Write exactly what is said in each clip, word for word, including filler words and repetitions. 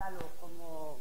presentalo como...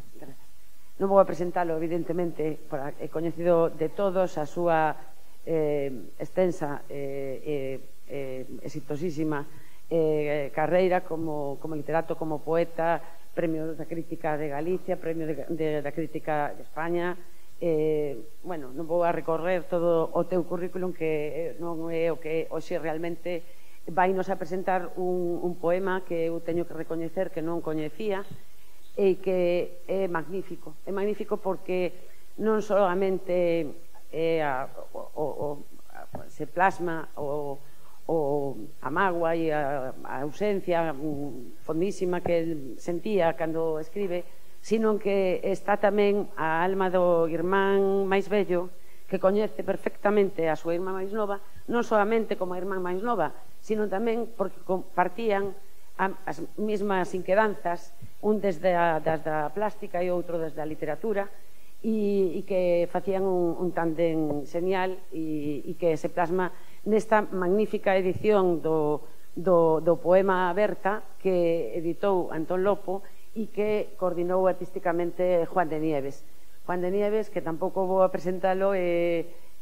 Non vou a presentalo, evidentemente, é coñecido de todos, a súa eh, extensa e eh, eh, exitosísima eh, carreira como, como literato, como poeta, Premio da Crítica de Galicia, Premio de, de, da Crítica de España. Eh, bueno, non vou a recorrer todo o teu currículum, que non é o que hoxe realmente vai nos a presentar un, un poema que eu teño que recoñecer que non coñecía, e que é magnífico. É magnífico porque non solamente é a, o, o, a, se plasma o, o, a mágoa e a, a ausencia fondísima que el sentía cando escribe, sino que está tamén a alma do irmán máis vello, que coñece perfectamente a súa irmá máis nova, non solamente como a irmán máis nova, sino tamén porque compartían as mesmas inquedanzas, un desde a, desde a plástica e outro desde a literatura, e, e que facían un, un tándem genial e, e que se plasma nesta magnífica edición do, do, do poema Berta que editou Antón Lopo e que coordinou artísticamente Juan de Nieves. Juan de Nieves, que tampouco vou a presentalo, é,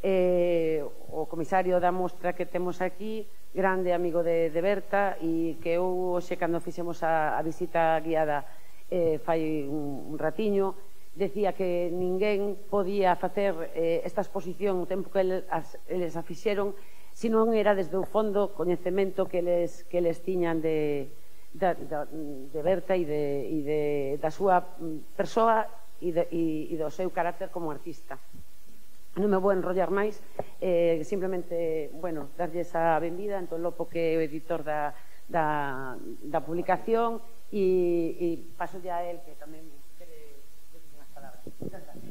é o comisario da mostra que temos aquí, grande amigo de, de Berta, e que eu hoxe cando fixemos a, a visita guiada eh, fai un, un ratiño, decía que ninguén podía facer eh, esta exposición o tempo que eles, as, eles a fixeron se non era desde o fondo coñecemento que eles, que eles tiñan de, de, de Berta e, de, e de, da súa persoa e, de, e, e do seu carácter como artista. Non me vou enrollar máis, eh, simplemente, bueno, darlles a benvida a Antón Lopo, que é o editor da, da, da publicación, e, e paso ya a él, que tamén quere decir unhas palabras. Muchas gracias.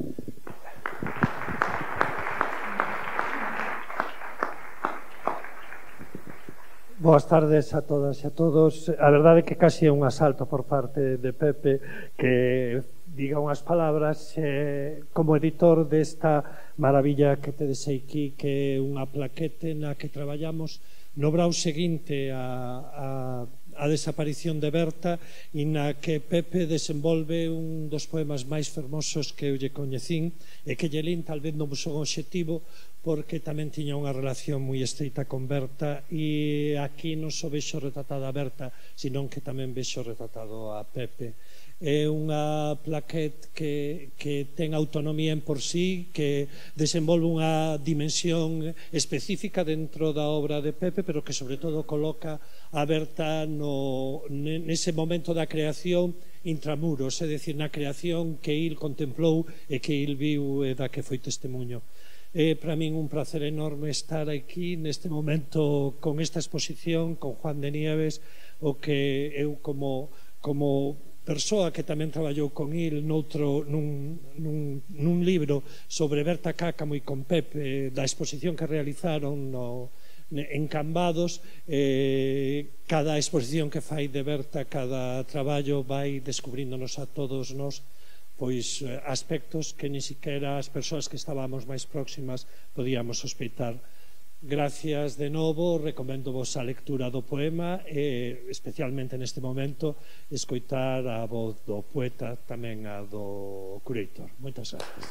Boas tardes a todas e a todos. A verdade é que casi é un asalto por parte de Pepe que diga unhas palabras eh, como editor desta maravilla que tedes aquí, que é unha plaquete na que traballamos no brau seguinte a, a, a desaparición de Berta e na que Pepe desenvolve un dos poemas máis fermosos que eu lle coñecín e que lle lín tal vez non son obxectivo porque tamén tiña unha relación moi estreita con Berta e aquí non só vexo retratada a Berta, senón que tamén vexo retratado a Pepe. É unha plaquete que, que ten autonomía en por sí, que desenvolve unha dimensión específica dentro da obra de Pepe, pero que sobre todo coloca a Berta no, nese momento da creación intramuros, é dicir, na creación que il contemplou e que il viu e da que foi testemunho. É para min un placer enorme estar aquí neste momento con esta exposición, con Juan de Nieves, o que eu como, como persoa que tamén traballou con il noutro, nun, nun, nun libro sobre Berta Cáccamo e con Pepe, da exposición que realizaron no, en Cambados, eh, cada exposición que fai de Berta, cada traballo vai descubríndonos a todos nós pois aspectos que ni siquiera as persoas que estábamos máis próximas podíamos sospeitar. Gracias de novo, recomendo vos a lectura do poema e especialmente neste momento escoitar a voz do poeta, tamén a do curator. Moitas gracias.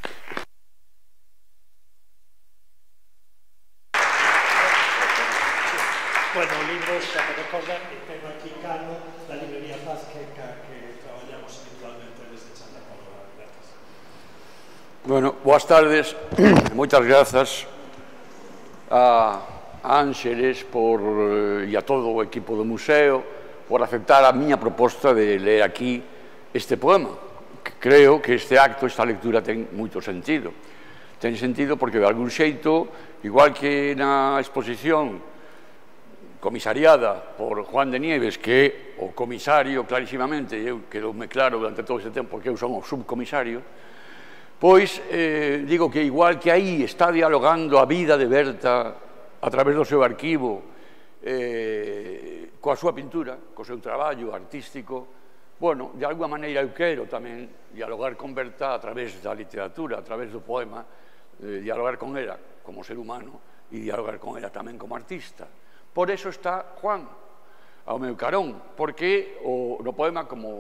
Bueno, o libro xa me recorda que tengo aquí Cano da librería Paz que, que traballamos habitualmente desde Santa Paula. Gracias. Bueno, boas tardes, moitas grazas a Ángeles por, e a todo o equipo do museo por aceptar a miña proposta de ler aquí este poema. Creo que este acto, esta lectura ten moito sentido. Ten sentido porque de algún xeito, igual que na exposición comisariada por Juan de Nieves, que é o comisario clarísimamente, e eu quedoume claro durante todo este tempo que eu son o subcomisario, pois eh, digo que igual que aí está dialogando a vida de Berta a través do seu arquivo eh, coa súa pintura, co seu traballo artístico, bueno, de alguma maneira eu quero tamén dialogar con Berta a través da literatura, a través do poema, eh, dialogar con ela como ser humano e dialogar con ela tamén como artista. Por eso está Juan ao meu carón, porque o, no poema, como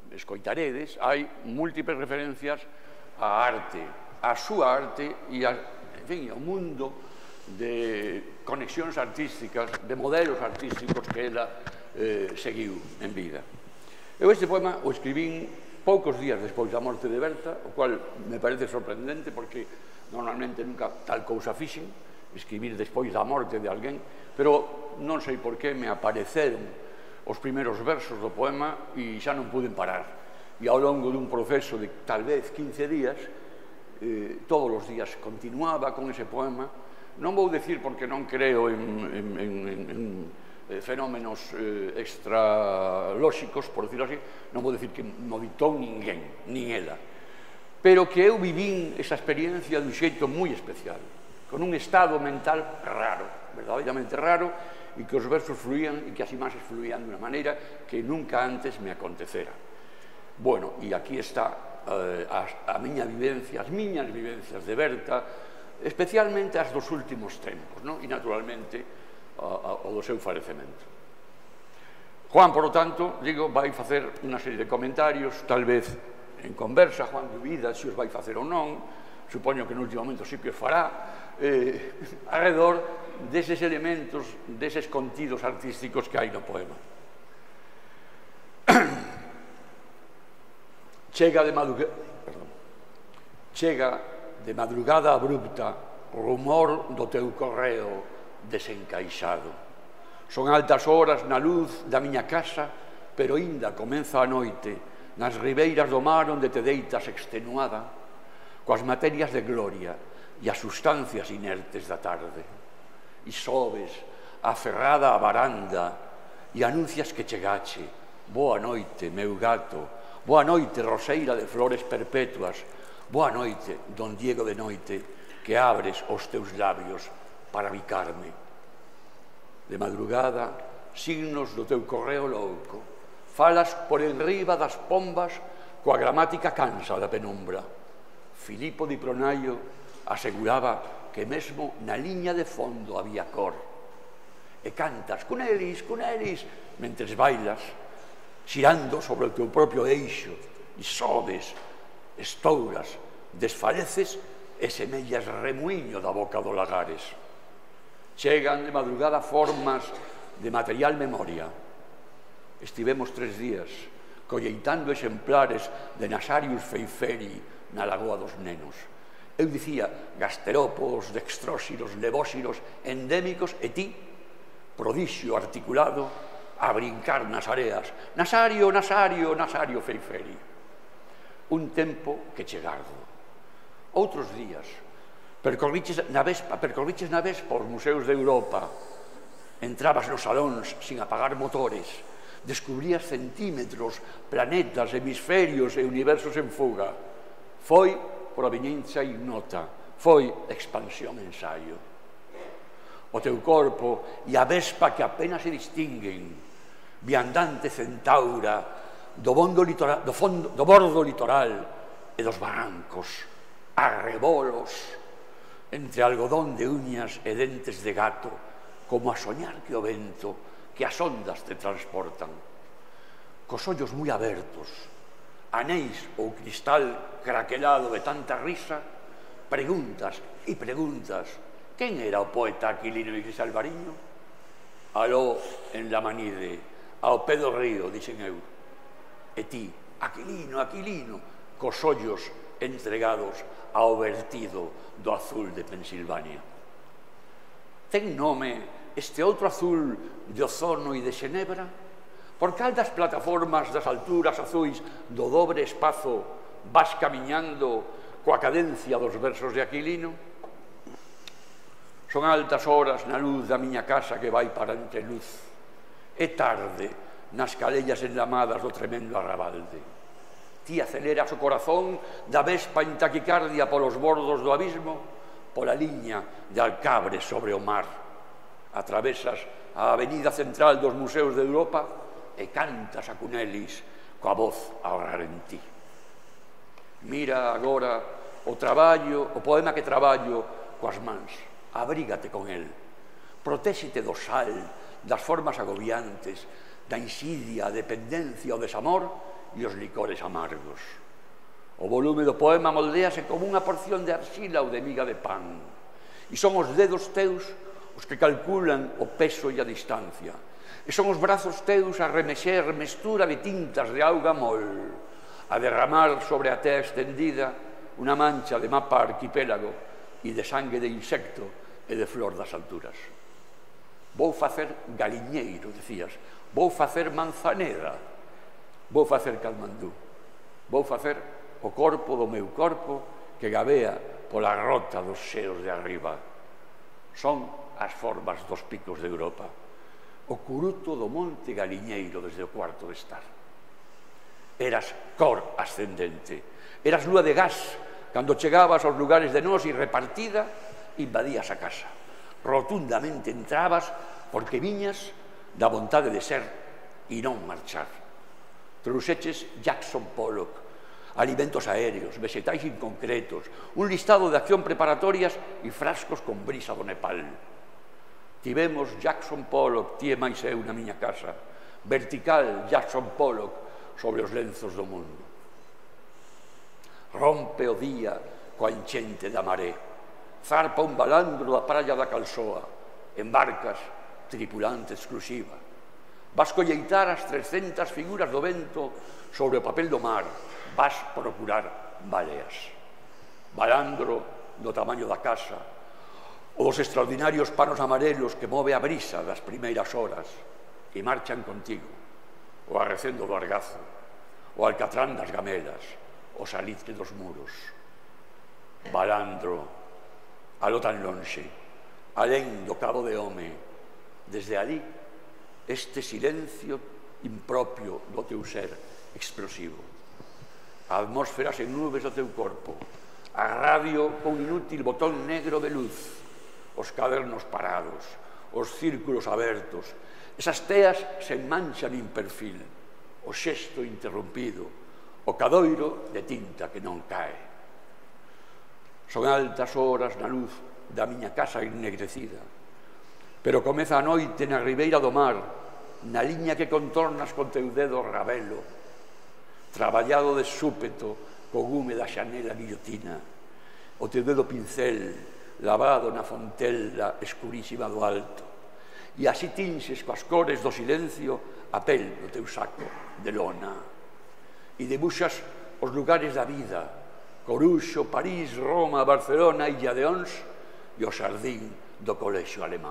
escoitaredes, hai múltiples referencias á arte, á súa arte e a, en fin, ao mundo de conexións artísticas, de modelos artísticos que ela eh, seguiu en vida. Eu este poema o escribín poucos días despois da morte de Berta, o cual me parece sorprendente porque normalmente nunca tal cousa fixen, escribir despois da morte de alguén, pero non sei por que me apareceron os primeiros versos do poema e xa non puden parar. E ao longo dun proceso de tal vez quince días, eh, todos os días continuaba con ese poema. Non vou decir porque non creo en, en, en, en eh, fenómenos eh, extralóxicos, por decirlo así, non vou decir que non ditou ninguén, nin ela, pero que eu vivín esa experiencia dun xeito moi especial, con un estado mental raro, verdadeiramente raro, e que os versos fluían e que as imaxes fluían de unha maneira que nunca antes me acontecera. Bueno, e aquí está eh, a, a miña vivencia, as miñas vivencias de Berta, especialmente as dos últimos tempos, non? E naturalmente a, a, o do seu falecemento. Juan, por lo tanto, digo, vai facer unha serie de comentarios, tal vez en conversa, Juan dubida se os vai facer ou non, supoño que no último momento sí que os fará, eh, alrededor deses elementos, deses contidos artísticos que hai no poema. Chega de madrugada, perdón, chega de madrugada abrupta o rumor do teu correo desencaixado. Son altas horas na luz da miña casa, pero inda comeza a noite nas ribeiras do mar onde te deitas extenuada coas materias de gloria e as sustancias inertes da tarde. E sobes, aferrada á varanda, e anuncias que chegache. Boa noite, meu gato. Boa noite, roseira de flores perpetuas. Boa noite, don Diego de noite, que abres os teus labios para bicarme. De madrugada, signos do teu correo louco. Falas por enriba das pombas coa gramática cansa da penumbra. Filipo di Pronaio aseguraba que mesmo na liña de fondo había cor. E cantas, cunelis, cunelis, mentres bailas, xirando sobre o teu propio eixo, e sobes, estouras, desfaleces e semellas remuiño da boca do lagares. Chegan de madrugada formas de material memoria. Estivemos tres días colleitando exemplares de Nasarius feiferi na Lagoa dos Nenos. Eu dicía gasterópodos, dextróxiros, levóxiros, endémicos, e ti, prodixio articulado, a brincar nas areas. Nasario, Nasario, Nasario feiferi. Un tempo que che gardo. Outros días, percorriches na Vespa, percorriches na Vespa os museos de Europa, entrabas nos salóns sin apagar motores, descubrías centímetros, planetas, hemisferios e universos en fuga. Foi proveniencia ignota, foi expansión ensaio. O teu corpo e a Vespa que apenas se distinguen, viandante centaura do, bondo litoral, do, fondo, do bordo litoral e dos barrancos, arrebolos, entre algodón de uñas e dentes de gato, como a soñar que o vento, que as ondas te transportan. Cos ollos moi abertos, anéis ou cristal craquelado de tanta risa, preguntas e preguntas. Quen era o poeta Aquilino Iglesia Alvariño? Aló en la Manide, ao pé do río, dixen eu. E ti, Aquilino, Aquilino, cos ollos entregados ao vertido do azul de Pensilvania. Ten nome este outro azul de ozono e de Xenebra? Por cal das plataformas das alturas azuis do dobre espazo vas camiñando coa cadencia dos versos de Aquilino? Son altas horas na luz da miña casa que vai para entreluz. É tarde nas calellas enlamadas do tremendo arrabalde. Ti aceleras o corazón da Vespa en taquicardia polos bordos do abismo, pola liña de Alcabre sobre o mar. Atravesas a avenida central dos museos de Europa e cantas a Cunelis coa voz a ahorrar en ti. Mira agora o traballo, o poema que traballo coas mans. Abrígate con el. Protéxete do sal, das formas agobiantes, da insidia, a dependencia, o desamor, e os licores amargos. O volume do poema moldease como unha porción de arxila ou de miga de pan. E son os dedos teus os que calculan o peso e a distancia. E son os brazos teus a remexer mestura de tintas de auga mol, a derramar sobre a tea extendida unha mancha de mapa arquipélago e de sangue de insecto e de flor das alturas. Vou facer galiñeiro, decías, vou facer manzaneda, vou facer calmandú, vou facer o corpo do meu corpo que gabea pola rota dos xeos de arriba. Son as formas dos picos de Europa, o curuto do monte galiñeiro desde o cuarto de estar. Eras cor ascendente, eras lúa de gas cando chegabas aos lugares de nós e repartida invadías a casa. Rotundamente entrabas porque viñas da vontade de ser e non marchar. Trouxeches Jackson Pollock, alimentos aéreos, vegetais inconcretos, un listado de acción preparatorias e frascos con brisa do Nepal. Tivemos Jackson Pollock, ti e máis eu na miña casa, vertical Jackson Pollock sobre os lenzos do mundo. Rompe o día coa enchente da maré, zarpa un balandro da praia da Calsoa, embarcas, tripulante exclusiva. Vas colleitar as trescentas figuras do vento sobre o papel do mar, vas procurar baleas. Balandro do tamaño da casa, os extraordinarios panos amarelos que move a brisa das primeiras horas e marchan contigo, o arrecendo do argazo, o alcatrán das gamelas, o salitre dos muros. Balandro, aló tan lonxe, alén do cabo de home, desde ali, este silencio impropio do teu ser explosivo. A atmósfera sen nubes do teu corpo, a radio con inútil botón negro de luz, os cadernos parados, os círculos abertos, esas teas sen mancha nin perfil, o xesto interrompido, o cadoiro de tinta que non cae. Son altas horas na luz da miña casa ennegrecida, pero comeza a noite na ribeira do mar, na liña que contornas con teu dedo rabelo, traballado de súpeto co gume da xanela guillotina, o teu dedo pincel lavado na fontela escurísima do alto, e así tinxes coas cores do silencio a pel do teu saco de lona, e debuxas os lugares da vida, Coruxo, París, Roma, Barcelona, Illa de Ons e o xardín do colexio alemán.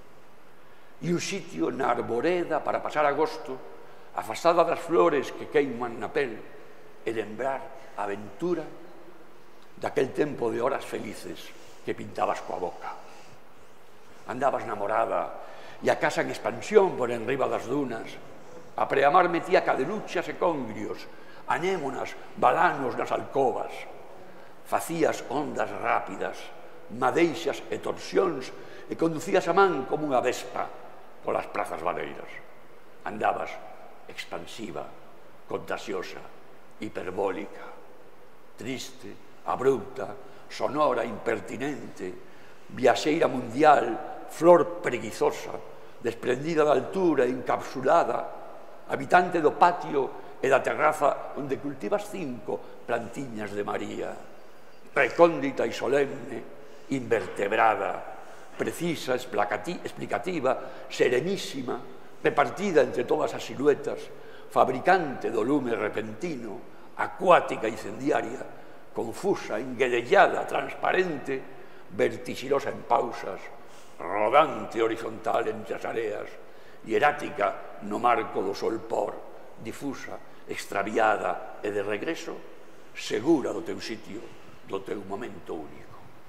E un sitio na arboreda para pasar agosto, afastada das flores que queiman na pel, e lembrar a aventura daquel tempo de horas felices que pintabas coa boca. Andabas namorada e a casa en expansión por enriba das dunas, a preamar metía cadeluchas e congrios, anémonas, balanos nas alcobas. Facías ondas rápidas, madeixas e torsións e conducías a man como unha vespa polas prazas baleiras. Andabas expansiva, contagiosa, hiperbólica, triste, abrupta, sonora, impertinente, viaxeira mundial, flor preguizosa, desprendida da altura, encapsulada, habitante do patio e da terraza onde cultivas cinco plantiñas de María, recóndita e solemne, invertebrada, precisa, explicativa, serenísima, repartida entre todas as siluetas, fabricante do lume repentino, acuática e incendiaria, confusa, enguedellada, transparente, vertixilosa en pausas, rodante horizontal entre as areas, hierática no marco do solpor, difusa, extraviada e de regreso, segura do teu sitio, do teu momento único.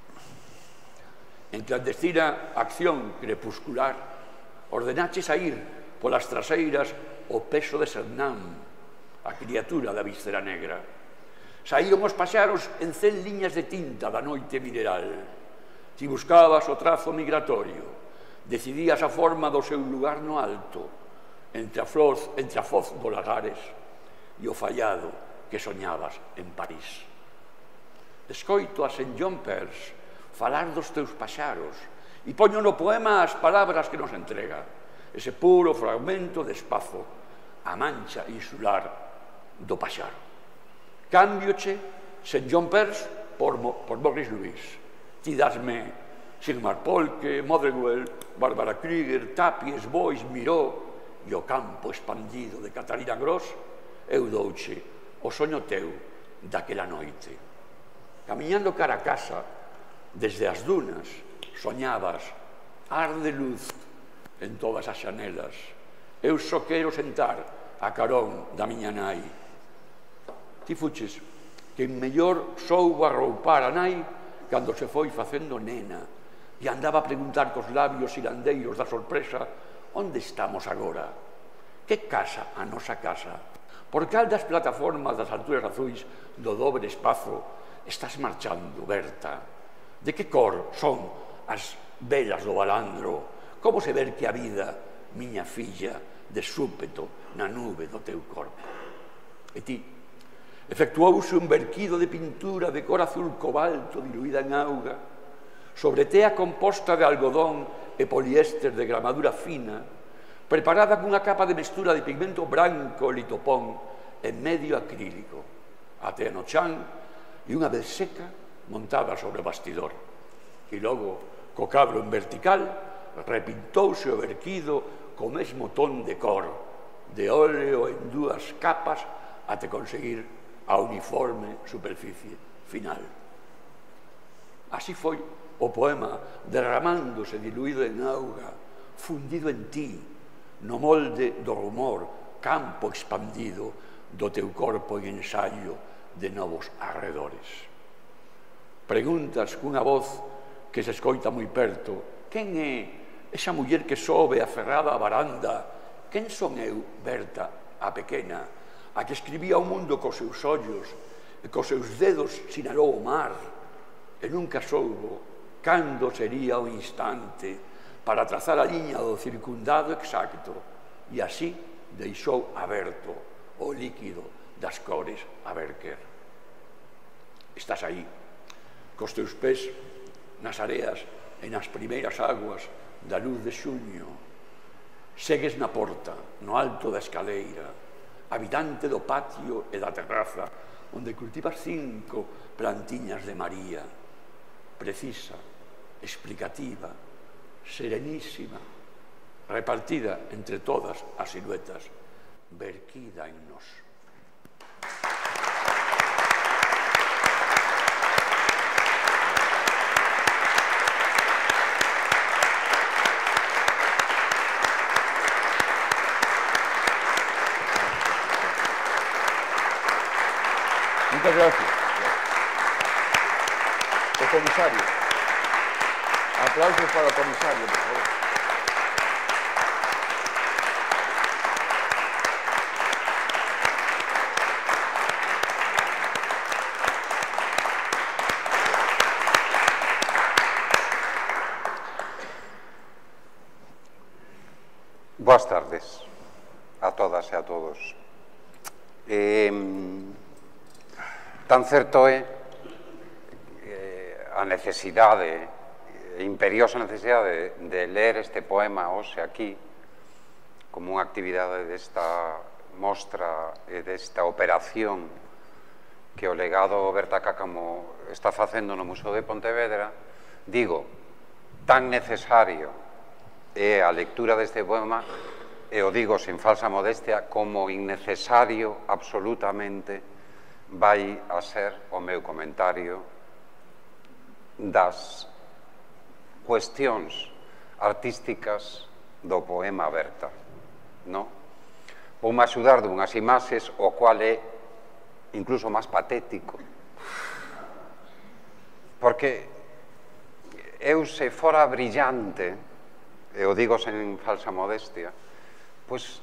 En clandestina acción crepuscular, ordenache saír polas traseiras o peso de Sernán, a criatura da víscera negra. Saíron os paxaros en cen liñas de tinta da noite mineral. Si buscabas o trazo migratorio, decidías a forma do seu lugar no alto, entre a, flor, entre a foz do Lagares e o fallado que soñabas en París. Escoito a Saint John Peirce falar dos teus paxaros e poño no poema as palabras que nos entrega, ese puro fragmento de espazo, a mancha insular do paxaro. Cámbioche Saint John Perse por, por Maurice Louis. Ti dasme Sigmar Polke, Motherwell, Barbara Krüger, Tapies, Boyce, Miró e o campo expandido de Catarina Gross, eu douche o soño teu daquela noite. Camiñando cara a casa, desde as dunas, soñabas ar de luz en todas as xanelas. Eu só quero sentar a carón da miña nai. Ti fuches quen mellor soubo arroupar a nai cando se foi facendo nena e andaba a preguntar cos labios irandeiros da sorpresa: onde estamos agora? Que casa a nosa casa? Por cal das plataformas das alturas azuis do dobre espazo estás marchando, Berta? De que cor son as velas do balandro? Como se ver que a vida, miña filla, de súpeto na nube do teu corpo? E ti, efectuouse un verquido de pintura de cor azul cobalto diluída en auga, sobre tea composta de algodón e poliéster de gramadura fina, preparada cunha capa de mestura de pigmento branco litopón en medio acrílico, a tea no chan e unha vez seca montada sobre o bastidor. E logo, co cabro en vertical, repintouse o verquido co mesmo ton de cor, de óleo en dúas capas até conseguir a uniforme superficie final. Así foi o poema derramándose diluído en auga, fundido en ti, no molde do rumor, campo expandido do teu corpo en ensaio de novos arredores. Preguntas cunha voz que se escoita moi perto: quen é esa muller que sobe aferrada á baranda? Quen son eu, Berta, a pequena, a que escribía o mundo cos seus ollos e cos seus dedos sinalou o mar, e nunca soubo cando sería o instante para trazar a liña do circundado exacto, e así deixou aberto o líquido das cores a verquer. Estás aí, cos teus pés nas areas e nas primeiras aguas da luz de xuño. Segues na porta, no alto da escaleira, habitante do patio e da terraza, onde cultivas cinco plantiñas de María, precisa, explicativa, serenísima, repartida entre todas as siluetas, verquida en nós. Muchas gracias. El comisario. Aplausos para el comisario, por favor. Boas tardes a todas e a todos. Eh, tan certo é eh, a necesidade, a imperiosa necesidade de, de ler este poema hoxe aquí como unha actividade desta mostra e desta operación que o legado Berta Cáccamo está facendo no Museo de Pontevedra. Digo, tan necesario é a lectura deste poema, e o digo sin falsa modestia, como innecesario absolutamente vai a ser o meu comentario das cuestións artísticas do poema Berta. No? Voume axudar dunhas imaxes, o cual é incluso máis patético, porque eu, se fora brillante, e o digo sen falsa modestia, pois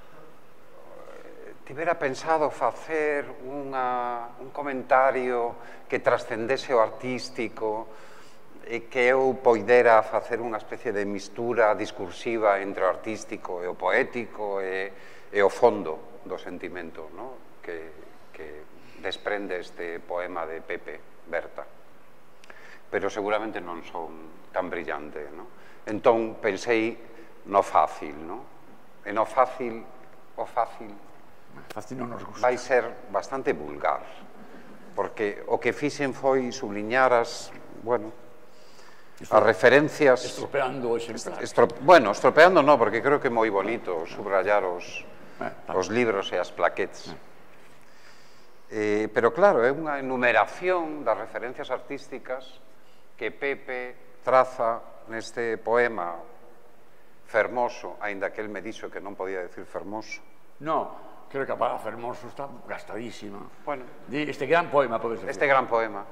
tivera pensado facer unha, un comentario que trascendese o artístico e que eu poidera facer unha especie de mistura discursiva entre o artístico e o poético e, e o fondo do sentimento, no? que, que desprende este poema de Pepe Berta. Pero seguramente non son tan brillante, no? Entón pensei no fácil, no? E no fácil, o fácil Fascínanos gusto. vai ser bastante vulgar, porque o que fixen foi subliñar as, bueno, as referencias... Estropeando o exemplar. Estro, bueno, estropeando no, porque creo que é moi bonito subrayar os, Eh, os libros e as plaquetes. Eh, pero claro, é unha enumeración das referencias artísticas que Pepe traza neste poema fermoso, aínda que el me dixo que non podía decir fermoso. No, creo que a palabra fermoso está gastadísima. Bueno, Di, este gran poema, podes decir. este gran poema.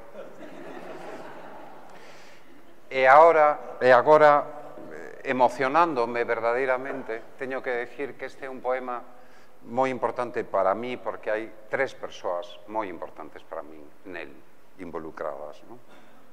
E agora, e agora, emocionándome verdadeiramente, teño que decir que este é un poema moi importante para mí, porque hai tres persoas moi importantes para mí nel, involucradas, non?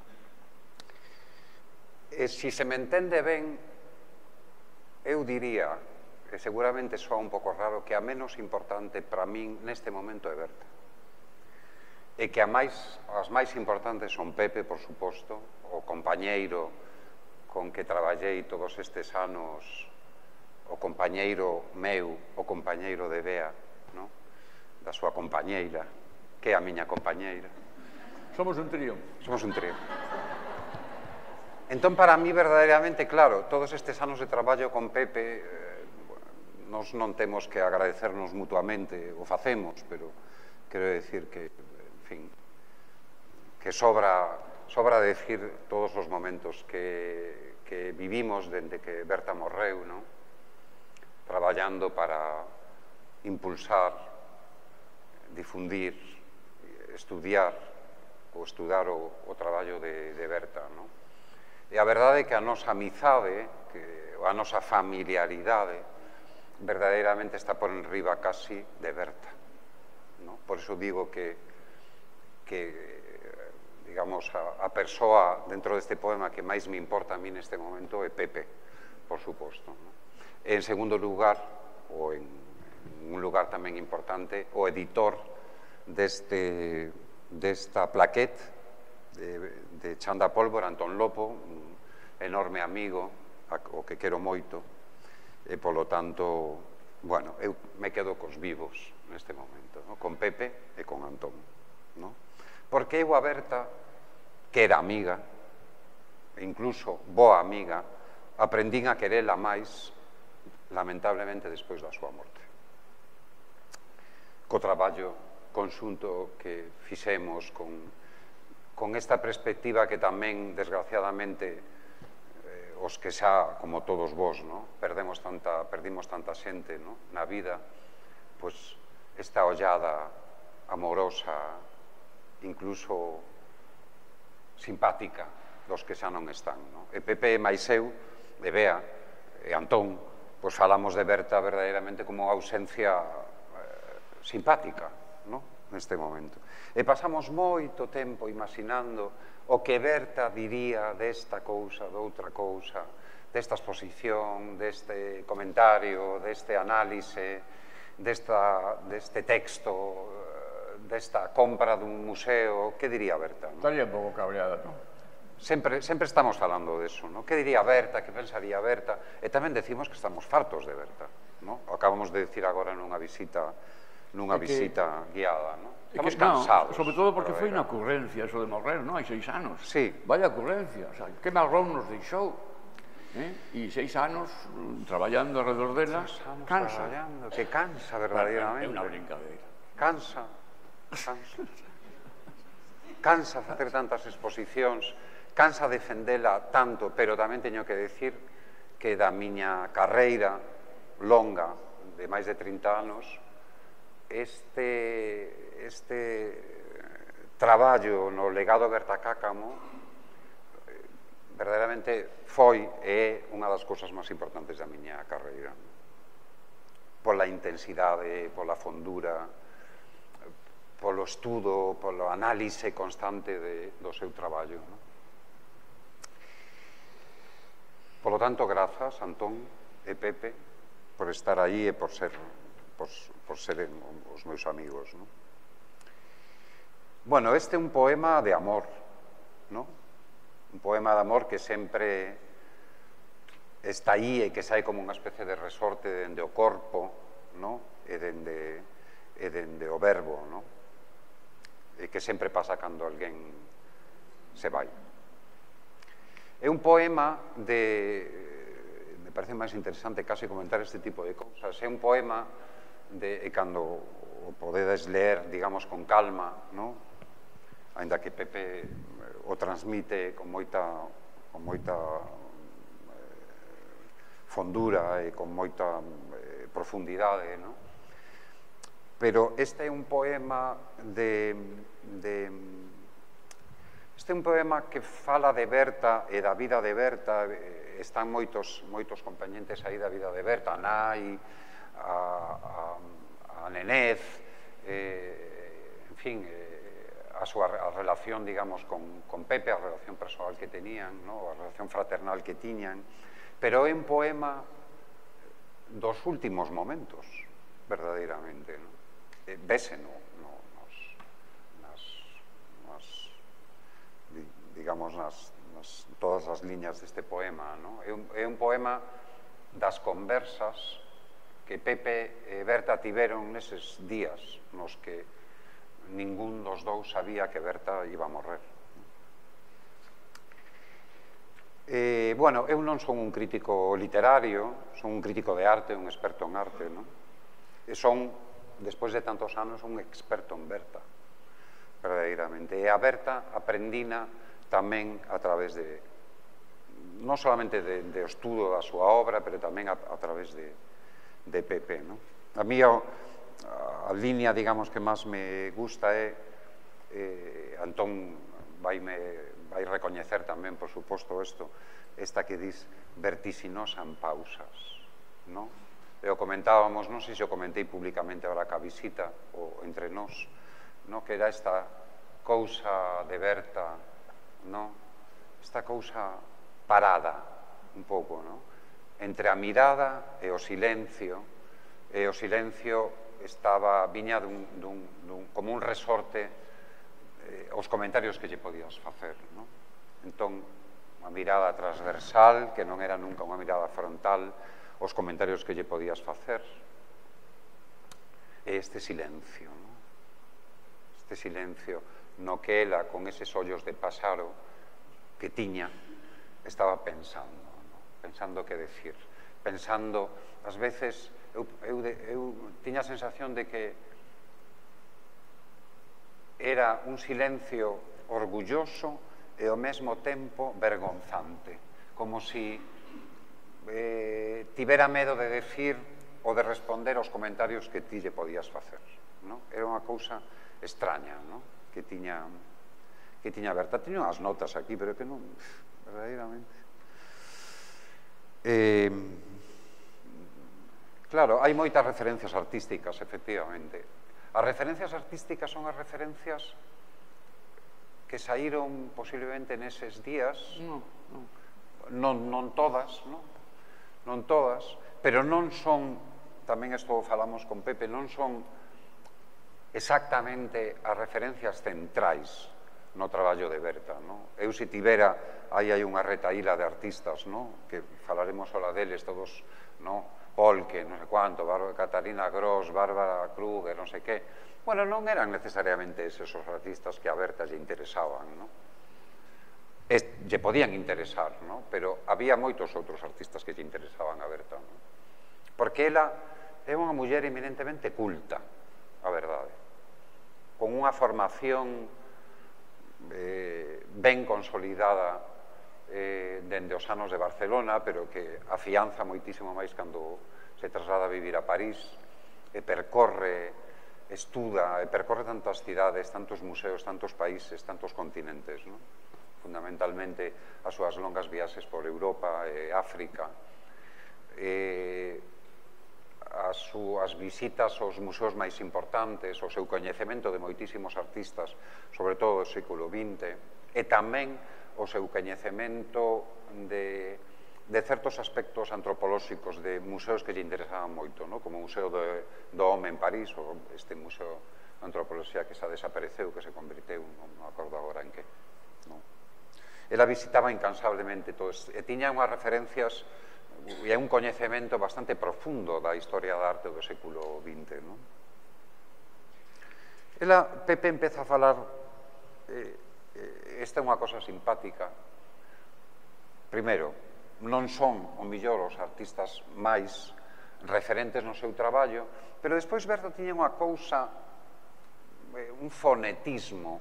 E se se me entende ben, eu diría, e seguramente soa un pouco raro, que a menos importante para min neste momento é Berta. E que a máis, as máis importantes son Pepe, por suposto, o compañeiro con que traballei todos estes anos, o compañeiro meu, o compañeiro de Bea, no? Da súa compañeira, que é a miña compañeira. Somos un trío. Somos un trío. Entón, para mí, verdadeiramente, claro, todos estes anos de traballo con Pepe, eh, nos non temos que agradecernos mutuamente, o facemos, pero quero decir que, en fin, que sobra, sobra decir todos os momentos que, que vivimos dende que Berta morreu, non? Traballando para impulsar, difundir, estudiar ou estudar o, o traballo de, de Berta, non? E a verdade é que a nosa amizade, que, a nosa familiaridade, verdadeiramente está por enriba casi de Berta, non? Por iso digo que, que digamos, a, a persoa dentro deste poema que máis me importa a mí neste momento é Pepe, por suposto, non? E en segundo lugar, ou en, en un lugar tamén importante, o editor deste, desta plaquete de, de Chanda Pólvora, Antón Lopo, un enorme amigo, o que quero moito, e polo tanto, bueno, eu me quedo cos vivos neste momento, no? Con Pepe e con Antón, no? Porque eu a Berta, que era amiga, e incluso boa amiga, aprendín a querela máis, lamentablemente, despois da súa morte. Co traballo conxunto que fixemos con, con esta perspectiva que tamén, desgraciadamente, eh, os que xa, como todos vos, no? Perdemos tanta, perdimos tanta xente, no? Na vida, pois esta ollada amorosa, incluso simpática, dos que xa non están, no? E Pepe e máis eu, e Bea, e Antón, pois falamos de Berta verdadeiramente como ausencia eh, simpática, no? Neste momento. E pasamos moito tempo imaginando o que Berta diría desta cousa, doutra cousa, desta exposición, deste comentario, deste análise, desta, deste texto, desta compra dun museo. Que diría Berta? No? Estaría un pouco cabreada, non? Sempre, sempre estamos falando de eso, ¿no? Que diría Berta, que pensaría Berta? E tamén decimos que estamos fartos de Berta, ¿no? Acabamos de decir agora nunha visita nunha que, visita guiada, ¿no? Estamos que, cansados. No, sobre todo porque foi unha ocurrencia eso de morrer, ¿no? Hai seis anos. Sí. Vaya ocurrencia, o sea, que marrón nos deixou. ¿Eh? E seis anos traballando alrededor dela, cansa. Traballando, que cansa verdadeiramente. É unha brincadeira. Cansa, cansa. Cansa facer tantas exposicións, cansa defendela tanto, pero tamén teño que decir que da miña carreira longa de máis de trinta anos, este, este traballo no legado Berta Cáccamo verdadeiramente foi e é unha das cousas máis importantes da miña carreira. Pola intensidade, pola fondura, polo estudo, polo análise constante de, do seu traballo, ¿no? Polo tanto, grazas, Antón e Pepe, por estar aí e por ser, por, por ser os meus amigos, ¿no? Bueno, este é un poema de amor, ¿no? Un poema de amor que sempre está aí e que sai como unha especie de resorte dende o corpo, ¿no? E dende, e dende o verbo, non? E que sempre pasa cando alguén se vai. É un poema de... me parece máis interesante casi comentar este tipo de cousas. É un poema de... e cando o podedes ler, digamos, con calma, non? Ainda que Pepe o transmite con moita, con moita eh, fondura e con moita eh, profundidade, non? Pero este é un poema de, de... Este é un poema que fala de Berta e da vida de Berta. Están moitos, moitos compañentes aí da vida de Berta, a Nai, a, a, a Nenez, eh, en fin, eh, a súa a relación, digamos, con, con Pepe, a relación persoal que tenían, ¿no? A relación fraternal que tiñan. Pero é un poema dos últimos momentos, verdadeiramente, ¿no? Vese no, no, nos, nas, nas, digamos, nas, nas todas as liñas deste poema, no? É un, é un poema das conversas que Pepe e Berta tiveron neses días nos que ningún dos dous sabía que Berta iba a morrer. Eh, bueno, eu non son un crítico literario, son un crítico de arte, un experto en arte, no? E son, despois de tantos anos, un experto en Berta, verdadeiramente. E a Berta aprendina tamén a través de, non solamente de, de estudo da súa obra, pero tamén a, a través de, de Pepe, no? A mí a, a línea, digamos, que máis me gusta é, eh, Antón vai, me, vai recoñecer tamén, por suposto, isto, esta que dis vertiginosa en pausas, no? E o comentábamos, non sei se o comentei públicamente agora ca visita ou entre nós, no? Que era esta cousa de Berta, no? Esta cousa parada un pouco, no? Entre a mirada e o silencio, e o silencio estaba, viña dun, dun, dun, como un resorte eh, aos comentarios que lle podías facer, no? Entón, unha mirada transversal, que non era nunca unha mirada frontal, os comentarios que lle podías facer, e este silencio, no? Este silencio no que ela, con eses ollos de pasaro que tiña, estaba pensando, no? Pensando que decir, pensando, ás veces, eu, eu, eu tiña a sensación de que era un silencio orgulloso e ao mesmo tempo vergonzante, como si Eh, tivera medo de decir ou de responder aos comentarios que ti lle podías facer, no? Era unha cousa extraña, no? Que tiña que tiña Berta. Tiña unhas notas aquí, pero que non, verdadeiramente. Eh, claro, hai moitas referencias artísticas, efectivamente. As referencias artísticas son as referencias que saíron posiblemente neses días, No, no. non, non todas, non? Non todas, pero non son, tamén isto falamos con Pepe, non son exactamente as referencias centrais no traballo de Berta, no? Eu se tivera, aí hai unha retaíla de artistas, no? Que falaremos ola deles todos, no? Polke, non sei cuánto, Catarina Gross, Bárbara Kruger, non sei que. Bueno, non eran necesariamente esos os artistas que a Berta lle interesaban, no? Lle podían interesar, no? Pero había moitos outros artistas que lle interesaban a Berta, no? Porque ela é unha muller eminentemente culta, a verdade, con unha formación eh, ben consolidada eh, dende os anos de Barcelona, pero que afianza moitísimo máis cando se traslada a vivir a París, e percorre, estuda, e percorre tantas cidades, tantos museos, tantos países, tantos continentes, no? Fundamentalmente as súas longas viaxes por Europa e África, e as súas visitas aos museos máis importantes, o seu coñecemento de moitísimos artistas, sobre todo do século vinte, e tamén o seu coñecemento de, de certos aspectos antropolóxicos de museos que lle interesaban moito, no? Como o Museo do, do Home en París, ou este museo de antropoloxía que xa desapareceu, que se converteu, non me acordo agora en que, non? Ela visitaba incansablemente todo isto, e tiña unhas referencias e un coñecemento bastante profundo da historia da arte do século vinte, non? Ela, Pepe, empeza a falar, eh, esta é unha cosa simpática. Primeiro, non son, o millor, os artistas máis referentes no seu traballo, pero despois Berta tiña unha cousa, un fonetismo,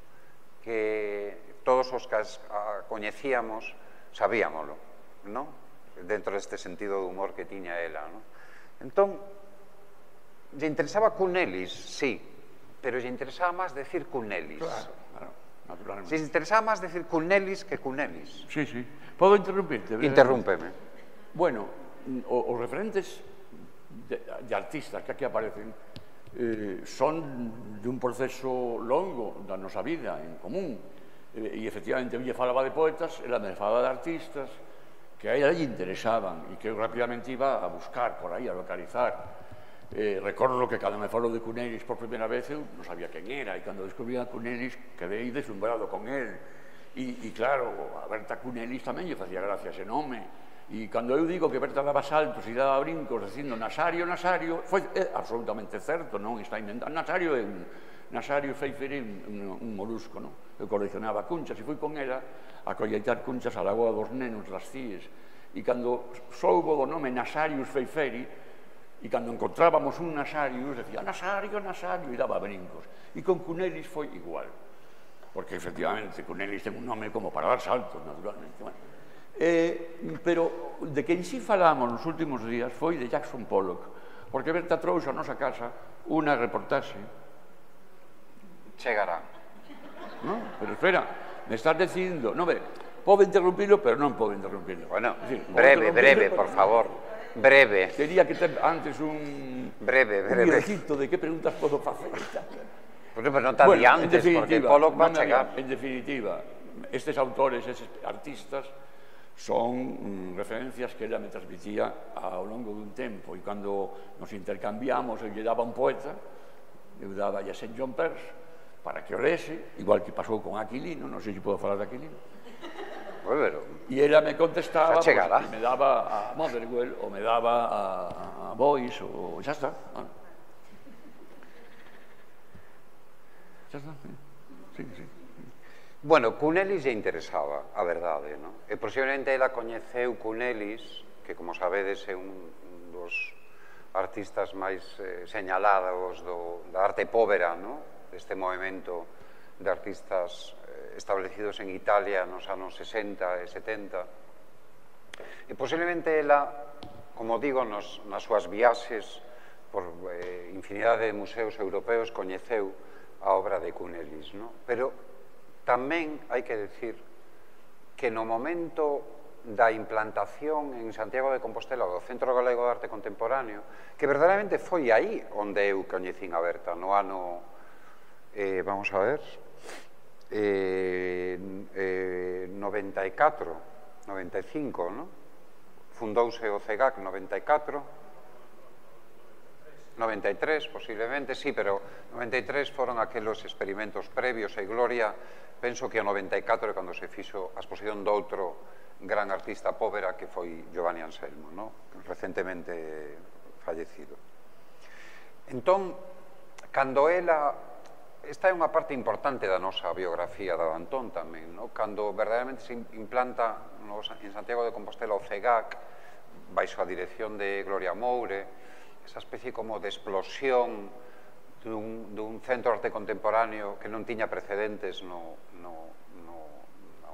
que todos os que a coñecíamos sabíamolo, non? Dentro deste sentido de humor que tiña ela, non? Entón, lle interesaba Cunelis, sí, pero lle interesaba máis decir Cunelis. Claro, claro, naturalmente. Se lle interesaba máis decir Cunelis que Cunelis. Sí, sí. Podo interrumpirte? Interrúmpeme. Bueno, os referentes de, de artistas que aquí aparecen eh, son de un proceso longo da nosa vida en común. Eh, e efectivamente, eu lle falaba de poetas, ela me falaba de artistas que a ela lle interesaban e que eu rapidamente iba a buscar por aí, a localizar. Eh, recordo que cando me falou de Cunelis por primeira vez eu non sabía quen era, e cando descubrí a Cunelis quedei deslumbrado con él. E, e claro, a Berta Cunelis tamén lle facía gracia ese nome. E cando eu digo que Berta daba saltos e daba brincos dicindo Nasario, Nasario, foi é absolutamente certo, non está inventando. Nasario é un Nasario Feiferi, un, un molusco, non? Eu coleccionaba cunchas e fui con ela a colleitar cunchas á Lagoa dos Nenos das Cíes. E cando soubo do nome Nasarius Feiferi, e cando encontrábamos un Nasarius, decía Nasario, Nasario, e daba brincos. E con Cunelis foi igual, porque efectivamente Cunelis ten un nome como para dar saltos, naturalmente. Bueno, eh, pero de quen sí falamos nos últimos días foi de Jackson Pollock, porque Berta trouxe a nosa casa unha reportaxe. Chegará. No, pero espera, me estás dicindo, non ve, pode interrumpirlo, pero non pode interrumpirlo. Bueno, decir, breve, breve, por favor. Breve. Quería que te, antes un... Breve, breve. Un guioncito de que preguntas podo facer. Pues, pero non te bueno, adiantes, porque Pollock va a chegar. En definitiva, estes autores, estes artistas, son mm, referencias que ela me transmitía ao longo dun tempo, e cando nos intercambiamos, eu lle daba un poeta, eu daba a Saint John Perse, para que o lese, igual que pasou con Aquilino, non sei se podo falar de Aquilino. E ela me contestaba, pues, e me daba a Motherwell, ou me daba a, a Boyce, ou xa está. Bueno. Xa está, sí, sí. Bueno, Cunelis lle interesaba, a verdade, non? E posiblemente ela coñeceu Cunelis, que, como sabedes, é un dos artistas máis eh, señalados do, da arte povera, non? Deste movimento de artistas establecidos en Italia nos anos sesenta e setenta. E posiblemente ela, como digo, nos, nas súas viaxes por eh, infinidade de museos europeos coñeceu a obra de Cunelis, no? Pero tamén hai que decir que no momento da implantación en Santiago de Compostela do Centro Galego de Arte Contemporáneo, que verdadeiramente foi aí onde eu coñecín a Berta, no ano, eh, vamos a ver, Eh, eh, noventa e catro, noventa e cinco, no? Fundouse o CEGAC noventa e catro, noventa e tres posiblemente, sí, pero noventa e tres foron aqueles experimentos previos e Gloria, penso que o noventa e catro é cando se fixo a exposición do outro gran artista povera que foi Giovanni Anselmo, no? Recentemente fallecido. Entón, cando ela... Esta é unha parte importante da nosa biografía da Antón tamén, no? Cando verdadeiramente se implanta no, en Santiago de Compostela o CEGAC, baixo a dirección de Gloria Moure, esa especie como de explosión dun, dun centro de arte contemporáneo que non tiña precedentes no, no, no, no,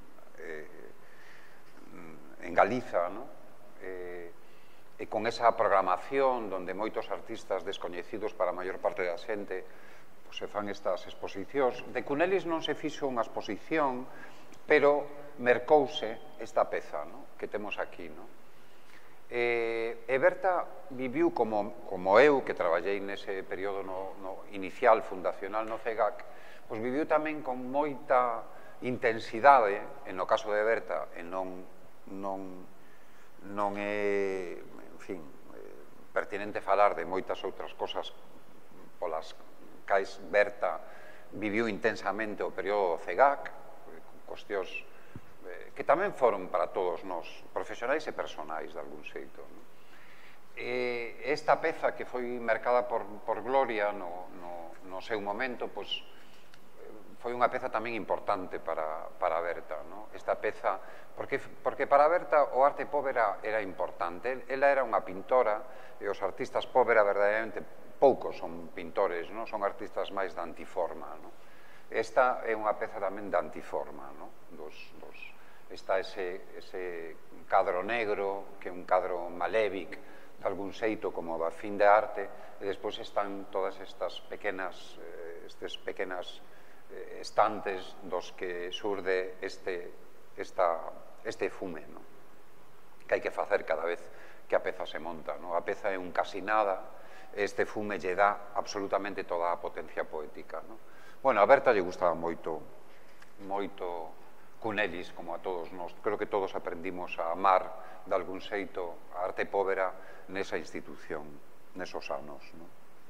eh, en Galiza, no? Eh, e con esa programación donde moitos artistas descoñecidos para a maior parte da xente se fan estas exposicións. De Cunelis non se fixo unha exposición, pero mercouse esta peza, no? Que temos aquí, no? E, e Berta viviu como, como eu, que traballei nese período no, no inicial fundacional no CEGAC, pois viviu tamén con moita intensidade, en no caso de Berta, e non, non, non é, en fin, pertinente falar de moitas outras cosas polas cais Berta viviu intensamente o período do CEGAC, cuestións que tamén foron para todos nós, profesionais e personais, de algún xeito. E esta peza que foi mercada por, por Gloria no, no, no no seu momento, pois, foi unha peza tamén importante para, para Berta, no? Esta peza, porque, porque para Berta o arte povera era importante. Ela era unha pintora, e os artistas povera verdadeiramente poucos son pintores, no? Son artistas máis de antiforma, no? Esta é unha peza tamén de antiforma, no? Dos, dos, está ese, ese cadro negro, que é un cadro malévic, de algún xeito como a fin de arte, e despois están todas estas pequenas, eh, estes pequenas estantes dos que surde este, esta, este fume, no? Que hai que facer cada vez que a peza se monta, no? A peza é un casi nada, este fume lle dá absolutamente toda a potencia poética, no? Bueno, a Berta lle gustaba moito moito Cunelis, como a todos nós. Creo que todos aprendimos a amar de algún xeito a arte povera nesa institución, nesos anos, no?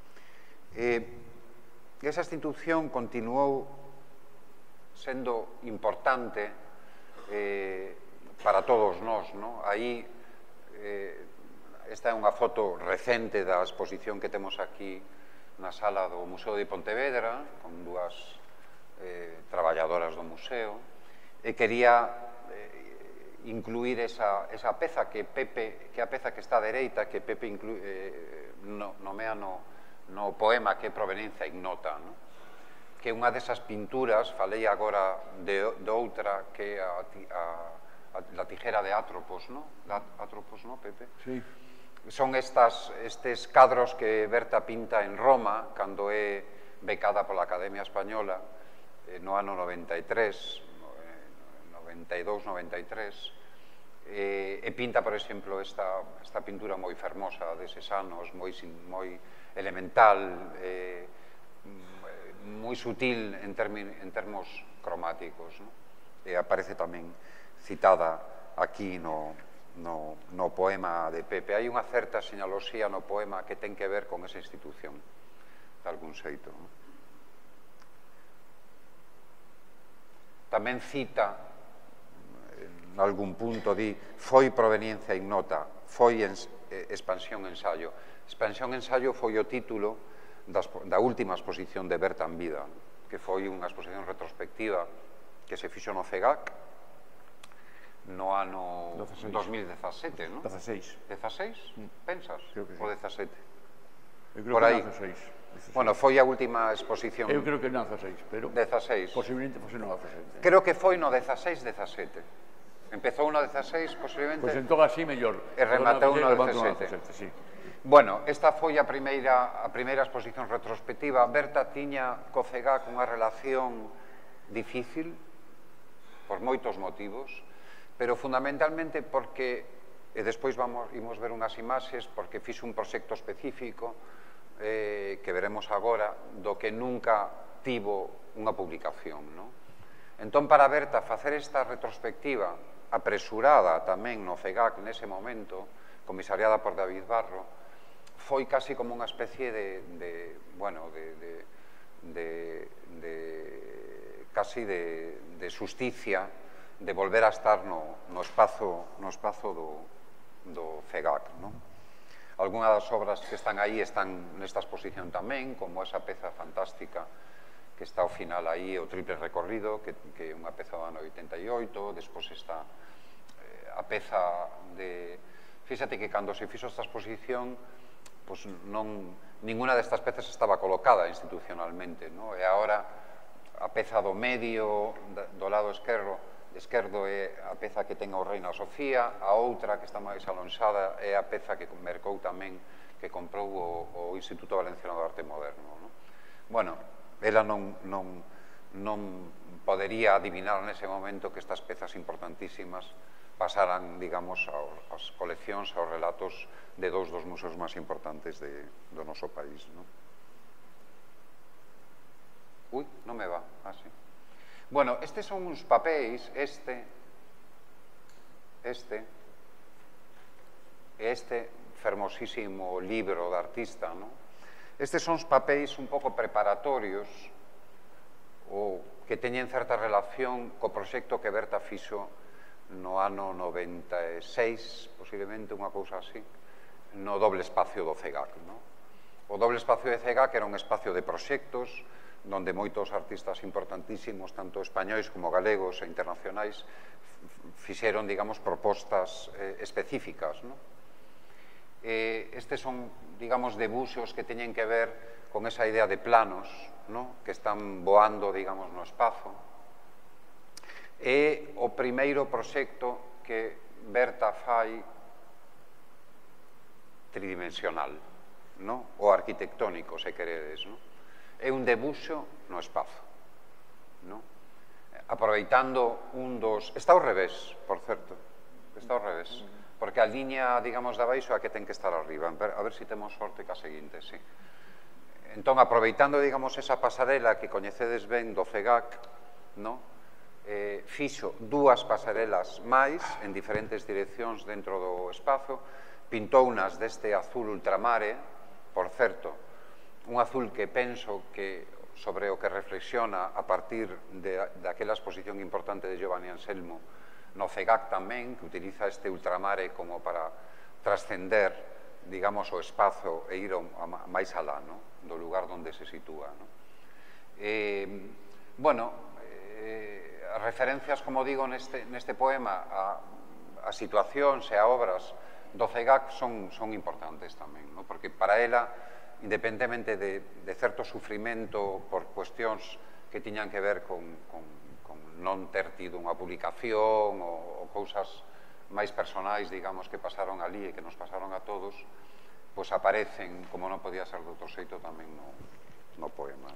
E E esa institución continuou sendo importante eh, para todos nós, no? Aí, eh, esta é unha foto recente da exposición que temos aquí na sala do Museo de Pontevedra, con dúas eh, traballadoras do museo, e quería eh, incluir esa, esa peza que Pepe, que a peza que está a dereita, que Pepe inclu, eh, no, nomea no no poema que é Proveniencia Ignota, no? Que é unha desas pinturas, falei agora de, de outra, que é a, a, a, la tijera de Atropos, no? Atropos, no, Pepe? Sí. Son estas, estes cadros que Berta pinta en Roma, cando é becada pola Academia Española, eh, no ano noventa e tres, noventa e dous, noventa e tres, e, e pinta, por exemplo, esta, esta pintura moi fermosa deses anos, moi, moi elemental, eh, moi sutil en, termi, en termos cromáticos, no? E aparece tamén citada aquí no, no, no poema de Pepe. Hai unha certa señaloxía no poema que ten que ver con esa institución, de algún xeito, no? Tamén cita, en algún punto, di, foi proveniencia ignota, foi en, eh, expansión ensayo. Expansión ensayo foi o título das, da última exposición de Berta en vida, que foi unha exposición retrospectiva que se fixo no CEGAC no ano dos mil dezasete, non? dezasseis. dezasseis? Pensas? Creo que sí. O dezasete? Eu creo Por que aí. dezasseis. Bueno, foi a última exposición. Eu creo que non dezasseis, pero dezasseis. posiblemente fose no dezasete. Creo que foi no dezasseis, dezasete. Empezou no dezasseis, posiblemente. Pois entón así mellor. E rematou no dezasete. dezasete. Sí. Bueno, esta foi a primeira, a primeira exposición retrospectiva. Berta tiña co CEGAC unha relación difícil, por moitos motivos, pero fundamentalmente porque, e despois vamos, imos ver unhas imaxes, porque fixo un proxecto específico eh, que veremos agora, do que nunca tivo unha publicación, non? Entón, para Berta, facer esta retrospectiva apresurada tamén no CEGAC nese momento, comisariada por David Barro, foi casi como unha especie de, de bueno, de, de, de, de casi de, de justicia de volver a estar no, no espazo, no espazo do, do CEGAC, non? Algúnas das obras que están aí están nesta exposición tamén, como esa peza fantástica que está ao final aí, o triple recorrido, que, que é unha peza do ano oitenta e oito, despois está eh, a peza de... Fíxate que cando se fixo esta exposición, pues non, ninguna destas pezas estaba colocada institucionalmente, no? E agora a peza do medio, do lado esquerdo, esquerdo é a peza que ten o Reina Sofía, a outra que está máis alonxada é a peza que mercou tamén, que comprou o, o Instituto Valenciano de Arte Moderno, no? Bueno, ela non, non, non podería adivinar nese momento que estas pezas importantísimas pasaran, digamos, aos coleccións, aos relatos de dous dos museos máis importantes de, do noso país, non? Ui, non me va, ah, sí. Bueno, estes son uns papéis, este, este, e este fermosísimo libro de artista, non? Estes son os papéis un pouco preparatorios ou que teñen certa relación co proxecto que Berta fixo no ano noventa e seis, posiblemente unha cousa así, no doble espacio do CEGAC, no? O o doble espacio de C E G A C era un espacio de proxectos donde moitos artistas importantísimos, tanto españois como galegos e internacionais, fixeron, digamos, propostas eh, específicas, non? Eh, estes son, digamos, debuxos que teñen que ver con esa idea de planos, non? Que están voando, digamos, no espazo. É o primeiro proxecto que Berta fai tridimensional, non? O arquitectónico, se queredes, non? É un debuxo no espazo, non? Aproveitando un dos... Está ao revés, por certo, está ao revés, porque a liña, digamos, de abaixo é a que ten que estar arriba. A ver se temos sorte ca seguinte, sí. Entón, aproveitando, digamos, esa pasarela que coñecedes ben do C E G A C, non? Eh, fixo dúas pasarelas máis en diferentes direccións dentro do espazo, pintou unas deste azul ultramare, por certo, un azul que penso que sobre o que reflexiona a partir de, daquela exposición importante de Giovanni Anselmo no C E G A C tamén, que utiliza este ultramare como para trascender, digamos, o espazo e ir a máis alá, no? Do lugar onde se sitúa, no? Eh, bueno, eh, as referencias, como digo, neste, neste poema a, a situacións e a obras do C E G A C son, son importantes tamén, no? Porque para ela, independentemente de, de certo sufrimento por cuestións que tiñan que ver con, con, con non ter tido unha publicación ou, ou cousas máis personais, digamos, que pasaron ali e que nos pasaron a todos, pois aparecen, como non podía ser de outro xeito, tamén no, no poema.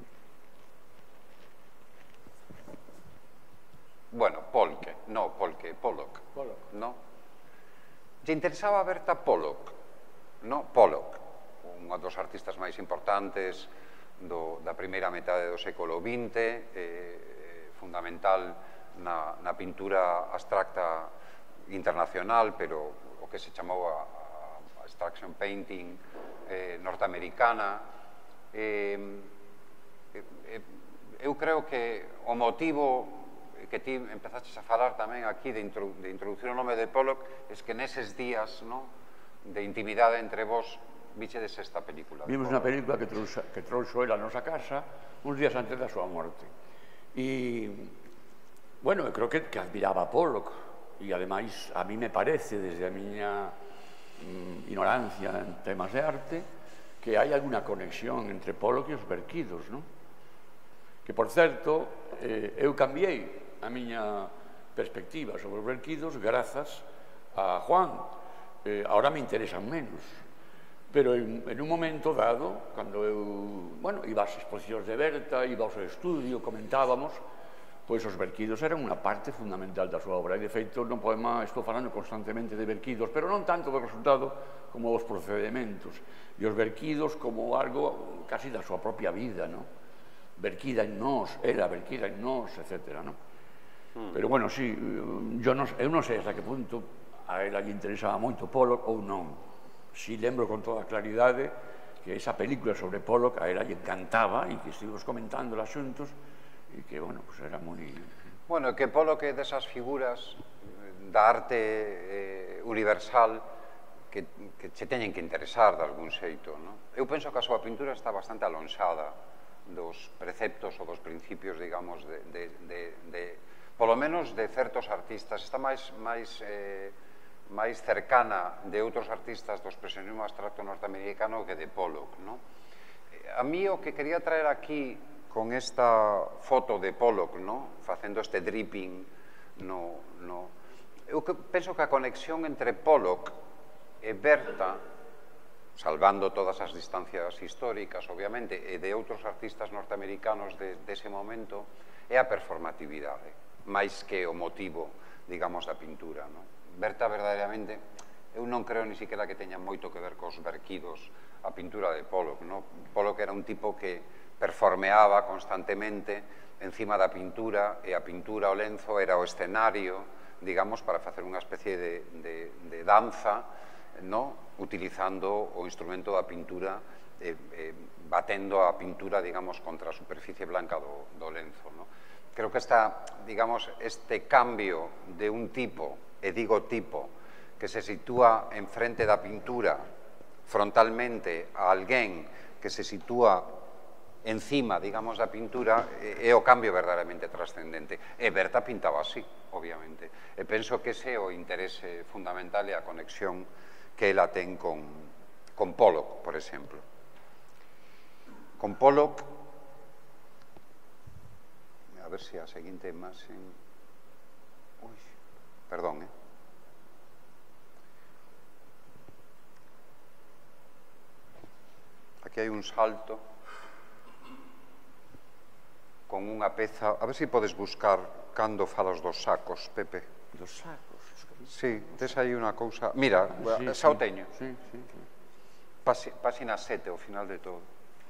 Bueno, Polke, no, Polke, Pollock, Pollock. no? Lle interesaba a Berta Pollock, no? Pollock, un dos artistas máis importantes do, da primeira metade do século vinte, eh, fundamental na, na pintura abstracta internacional, pero o que se chamou a, a abstraction painting eh, norteamericana. Eh, eh, eu creo que o motivo que ti empezaste a falar tamén aquí de, introdu de introducir o nome de Pollock es que neses días, no, de intimidade entre vos vichedes esta película. Vimos unha película que trouxo, que trouxo ela a nosa casa uns días antes da súa morte. E, bueno, eu creo que, que admiraba a Pollock. E, ademais, a mí me parece, desde a miña mm, ignorancia en temas de arte, que hai alguna conexión entre Pollock e os Berquidos, non? Que, por certo, eh, eu cambiei a miña perspectiva sobre os Berquidos grazas a Juan. Eh, ahora me interesan menos. Pero en, en un momento dado, cando eu, bueno, iba ás exposicións de Berta, iba ao seu estudio, comentábamos, pois os Berquidos eran unha parte fundamental da súa obra. E, de feito, no poema estou falando constantemente de Berquidos, pero non tanto do resultado como dos procedimentos. E os Berquidos como algo casi da súa propia vida, non? Berquida en nós, era Berquida en nós, etcétera, non? Hmm. Pero, bueno, sí, yo non, eu non sei hasta que punto a ela lle interesaba moito Pollock ou non. Si lembro con toda claridade que esa película sobre Pollock a ela lle encantaba e que estivemos comentando os asuntos e que, bueno, pues era moi... Bueno, que Pollock é desas figuras da arte eh, universal que, que che teñen que interesar de algún xeito, no? Eu penso que a súa pintura está bastante alonxada dos preceptos ou dos principios, digamos, de, de, de, de polo menos de certos artistas. Está máis, máis eh, máis cercana de outros artistas do expresionismo abstracto norteamericano que de Pollock, no? A mí o que quería traer aquí con esta foto de Pollock, no? Facendo este dripping, no, no. Eu que penso que a conexión entre Pollock e Berta, salvando todas as distancias históricas, obviamente, e de outros artistas norteamericanos de, dese momento, é a performatividade, máis que o motivo, digamos, da pintura, no? Berta, verdadeiramente, eu non creo ni siquiera que teña moito que ver cos Berquidos a pintura de Pollock, no? Pollock era un tipo que performeaba constantemente encima da pintura, e a pintura, o lenzo, era o escenario, digamos, para facer unha especie de, de, de danza, no? Utilizando o instrumento da pintura, eh, eh, batendo a pintura, digamos, contra a superficie blanca do, do lenzo, no? Creo que esta, digamos, este cambio de un tipo, e digo tipo, que se sitúa en frente da pintura frontalmente a alguén que se sitúa encima, digamos, da pintura, é o cambio verdadeiramente trascendente. E Berta pintaba así, obviamente. E penso que ese é o interese fundamental e a conexión que ela ten con, con Pollock, por exemplo. Con Pollock, a ver se a seguinte imaxe... Ui, perdón, eh? Aquí hai un salto con unha peza... A ver se podes buscar cando falas dos sacos, Pepe. Dos sacos? Sí, tes aí unha cousa... Mira, sí, xa o sí. teño. Sí, sí, sí. Páxina sete, ao final de todo.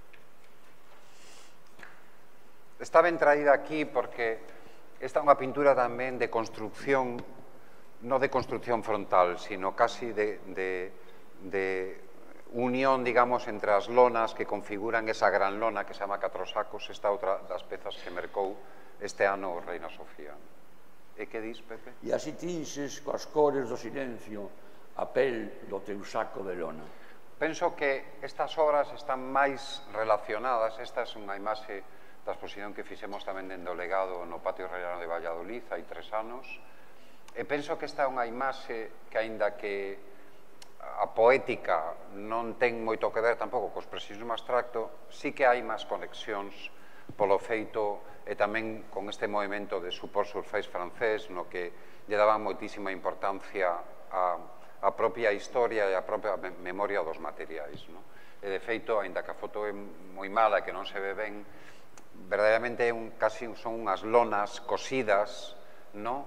Está ben traída aquí porque esta é unha pintura tamén de construcción, non de construcción frontal, sino casi de, de, de unión, digamos, entre as lonas que configuran esa gran lona que se chama Catro Sacos, esta outra das pezas que mercou este ano o Reina Sofía. E que dis, Pepe? E así tinxes coas cores do silencio a pel do teu saco de lona. Penso que estas obras están máis relacionadas. Esta é unha imaxe da exposición que fixemos tamén dende o legado no Patio Real de Valladolid hai tres anos. E penso que esta é unha imaxe que, aínda que a poética non ten moito que ver tampouco co expresionismo abstracto, sí que hai máis conexións polo feito e tamén con este movimento de support surface francés, no que lle daban moitísima importancia a, a propia historia e a propia memoria dos materiais. No? E de feito, aínda que a foto é moi mala e que non se ve ben, verdadeiramente é un, casi son unhas lonas cosidas, no?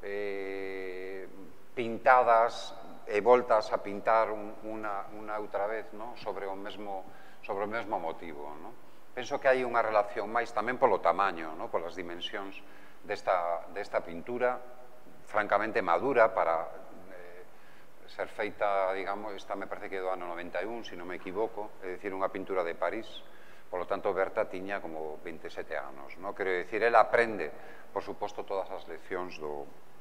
eh, pintadas e voltas a pintar un, una, una outra vez, no? sobre, o mesmo, sobre o mesmo motivo. No? Penso que hai unha relación máis tamén polo tamaño, no? polas dimensións desta, desta pintura, francamente madura para eh, ser feita, digamos, esta me parece que do ano noventa e un, se non me equivoco, é dicir, unha pintura de París. Por lo tanto, Berta tiña como veintisiete anos. No? Quero dicir, ela aprende, por suposto, todas as leccións do,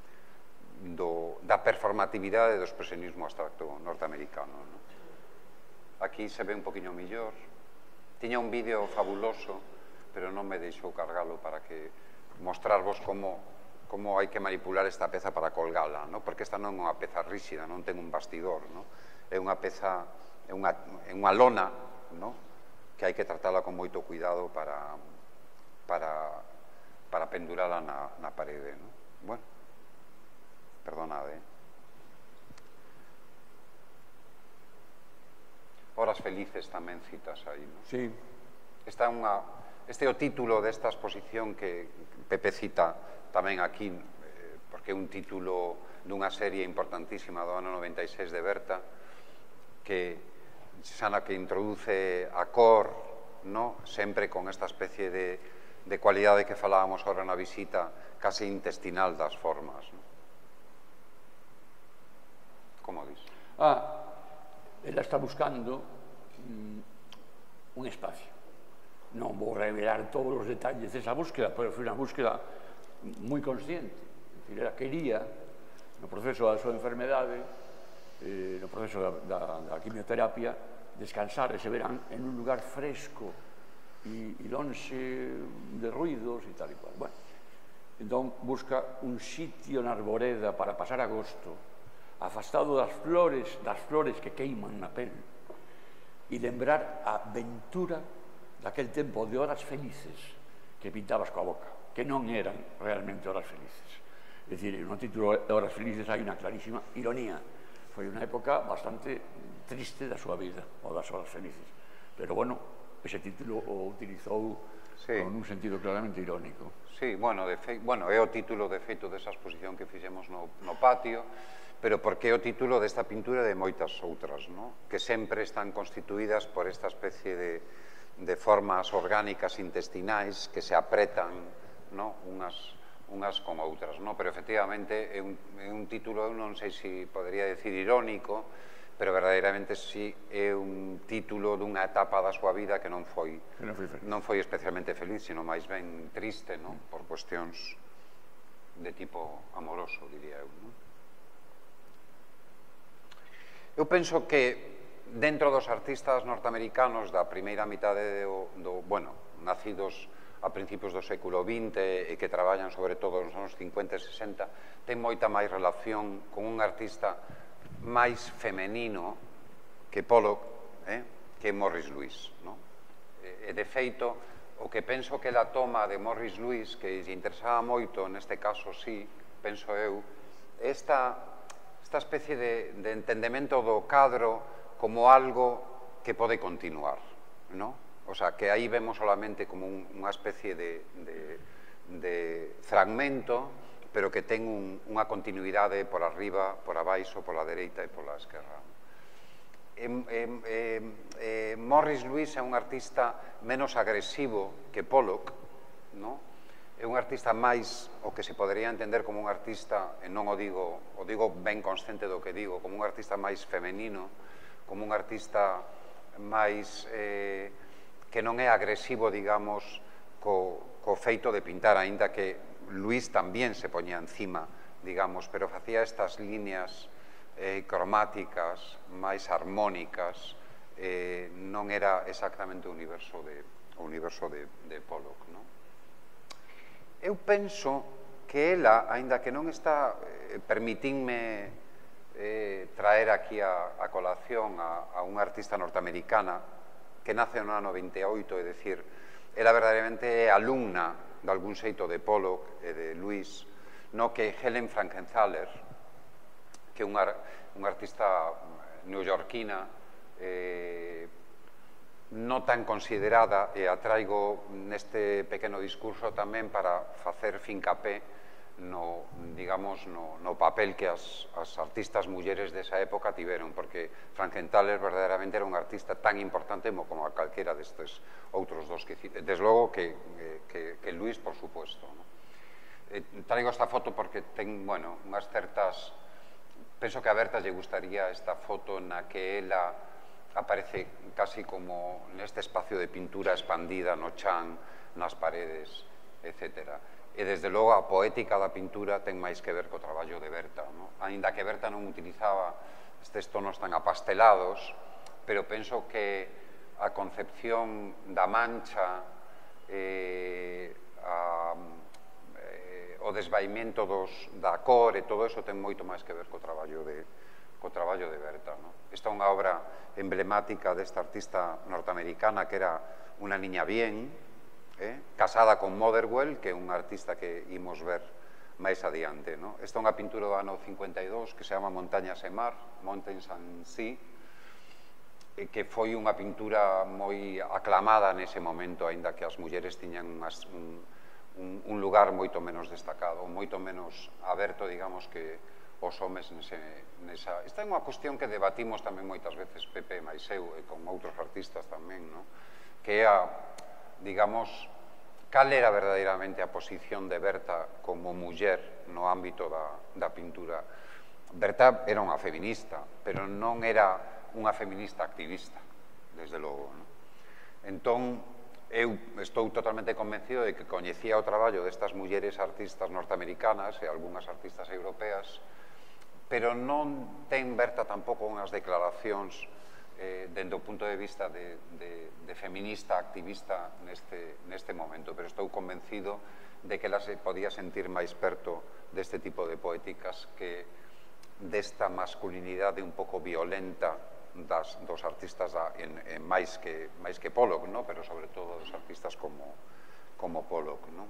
do, da performatividade do expresionismo abstracto norteamericano. No? Aquí se ve un poquinho millor. Tiña un vídeo fabuloso, pero non me deixou cargalo para que mostrarvos como, como hai que manipular esta peza para colgala, no? Porque esta non é unha peza ríxida, non ten un bastidor, no? É unha peza, é unha, é unha lona, no? Que hai que tratala con moito cuidado para, para, para pendurala na, na parede, no? Bueno, perdonade. Horas felices tamén citas aí, non? Sí. Esta é unha, este é o título desta exposición que Pepe cita tamén aquí, eh, porque é un título dunha serie importantísima do ano noventa e seis de Berta, que sana que introduce a cor, no? Sempre con esta especie de, de cualidade que falábamos ahora na visita, case intestinal das formas. No? Como dis? Ah, ela está buscando mm, un espacio. Non vou revelar todos os detalles desa búsqueda, pero foi unha búsqueda moi consciente. É dicir, ela quería, no proceso da súa enfermedade, eh, no proceso da, da, da quimioterapia, descansar ese verán en un lugar fresco e, e lonxe de ruidos e tal e cual. Bueno, entón busca un sitio na arboreda para pasar agosto, afastado das flores, das flores que queiman na pel, e lembrar a aventura daquel tempo de horas felices que pintabas coa boca, que non eran realmente horas felices. É dicir, no título de Horas felices hai unha clarísima ironía. Foi unha época bastante triste da súa vida, o das horas felices. Pero, bueno, ese título o utilizou sí. con un sentido claramente irónico. Sí, bueno, de fe... bueno, é o título de feito desa exposición que fixemos no, no patio, pero porque é o título desta pintura de moitas outras, no? Que sempre están constituídas por esta especie de, de formas orgánicas intestinais que se apretan, no? Unhas, unhas con outras, no? Pero efectivamente é un, é un título, eu non sei se podría decir irónico, pero verdadeiramente sí é un título dunha etapa da súa vida que non foi, que non foi, non foi especialmente feliz, sino máis ben triste, no? Por cuestións de tipo amoroso, diría eu, non? Eu penso que dentro dos artistas norteamericanos da primeira mitade do, do bueno, nacidos a principios do século vinte e que traballan sobre todo nos anos cincuenta e sesenta, ten moita máis relación con un artista máis femenino que Pollock, eh, que Morris Louis, no? E, de feito, o que penso que la toma de Morris Louis, que lle interesaba moito, neste caso sí, penso eu, esta, esta especie de, de entendemento do cadro como algo que pode continuar, no? O sea, que aí vemos solamente como un, unha especie de, de, de fragmento, pero que ten un, unha continuidade por arriba, por abaixo, pola dereita e pola esquerra. Eh, eh, eh, Morris Louis é un artista menos agresivo que Pollock, no? É un artista máis o que se podería entender como un artista, e non o digo, o digo ben consciente do que digo, como un artista máis femenino, como un artista máis... Eh, que non é agresivo, digamos, co, co feito de pintar, aínda que Luis tamén se poñía encima, digamos, pero facía estas líneas eh, cromáticas, máis armónicas, eh, non era exactamente o universo de, o universo de, de Pollock, non? Eu penso que ela, aínda que non está eh, permitinme eh, traer aquí a, a colación a, a unha artista norteamericana que nace no ano vinte e oito, é dicir, ela verdadeiramente é alumna de algún xeito de Pollock e de Louis, no que Helen Frankenthaler, que é unha, unha artista neoyorquina, eh, non tan considerada, e a traigo neste pequeno discurso tamén para facer fincapé no, digamos, no, no papel que as, as artistas mulleres desa época tiveron, porque Frankenthaler verdadeiramente era un artista tan importante como a calquera destes outros dos que cite. Desde logo que, que, que Luis, por supuesto, ¿no? Eh, traigo esta foto porque ten, bueno, unhas certas... Penso que a Berta lle gustaría esta foto na que ela aparece casi como neste espacio de pintura expandida no chan, nas paredes, etcétera. E, desde logo, a poética da pintura ten máis que ver co traballo de Berta, no? Aínda que Berta non utilizaba estes tonos tan apastelados, pero penso que a concepción da mancha, eh, a, eh, o desvaimento dos, da cor e todo eso ten moito máis que ver co traballo de, co traballo de Berta, no? Esta é unha obra emblemática desta artista norteamericana que era unha niña bien, Eh, casada con Motherwell, que é un artista que imos ver máis adiante, no? Esta é unha pintura do ano cincuenta e dous que se chama Montañas e Mar, Mountains and Sea, e que foi unha pintura moi aclamada nese momento, aínda que as mulleres tiñan unas, un, un, un lugar moito menos destacado, moito menos aberto, digamos, que os homes nese, nesa... Esta é unha cuestión que debatimos tamén moitas veces Pepe máis eu e con outros artistas tamén, no? Que é a... digamos, cal era verdadeiramente a posición de Berta como muller no ámbito da, da pintura. Berta era unha feminista, pero non era unha feminista activista, desde logo, no? Entón, eu estou totalmente convencido de que coñecía o traballo destas mulleres artistas norteamericanas e algunhas artistas europeas, pero non ten Berta tampouco unhas declaracións Eh, dende o punto de vista de, de, de feminista activista neste, neste momento, pero estou convencido de que ela se podía sentir máis perto deste tipo de poéticas que desta masculinidade un pouco violenta das, dos artistas da, en, en máis, que, máis que Pollock, no? Pero sobre todo dos artistas como, como Pollock, no?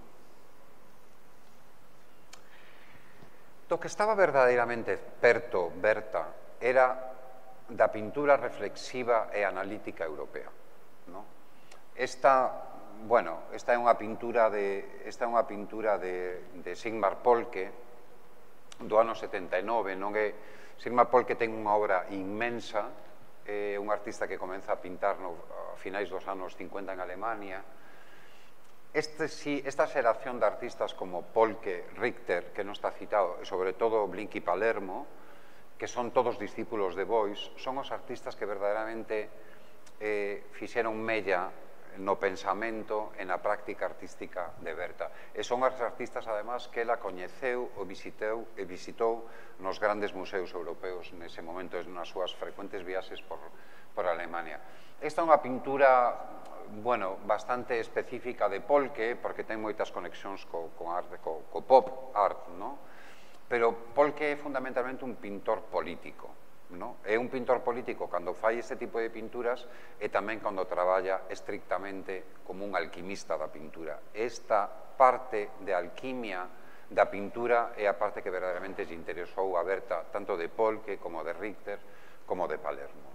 Do que estaba verdadeiramente perto Berta era da pintura reflexiva e analítica europea, no? Esta, bueno, esta é unha pintura de esta é unha pintura de, de Sigmar Polke do ano setenta e nove, non é? Sigmar Polke ten unha obra inmensa, é un artista que comeza a pintar no, a finais dos anos cincuenta en Alemania. Este, sí, esta xeración de artistas como Polke, Richter, que non está citado, e sobre todo Blinky Palermo, que son todos discípulos de Beuys, son os artistas que verdadeiramente eh, fixeron mella no pensamento e na práctica artística de Berta. E son os artistas, además, que ela coñeceu o visitou, e visitou nos grandes museus europeos nese momento, nas súas frecuentes viaxes por, por Alemania. Esta é unha pintura, bueno, bastante específica de Polke, porque ten moitas conexións co, co, arte, co, co pop art, no? Pero Polke é fundamentalmente un pintor político, no? É un pintor político cando fai este tipo de pinturas e tamén cando traballa estrictamente como un alquimista da pintura. Esta parte de alquimia da pintura é a parte que verdadeiramente lle interesou a Berta, tanto de Polke como de Richter, como de Palermo.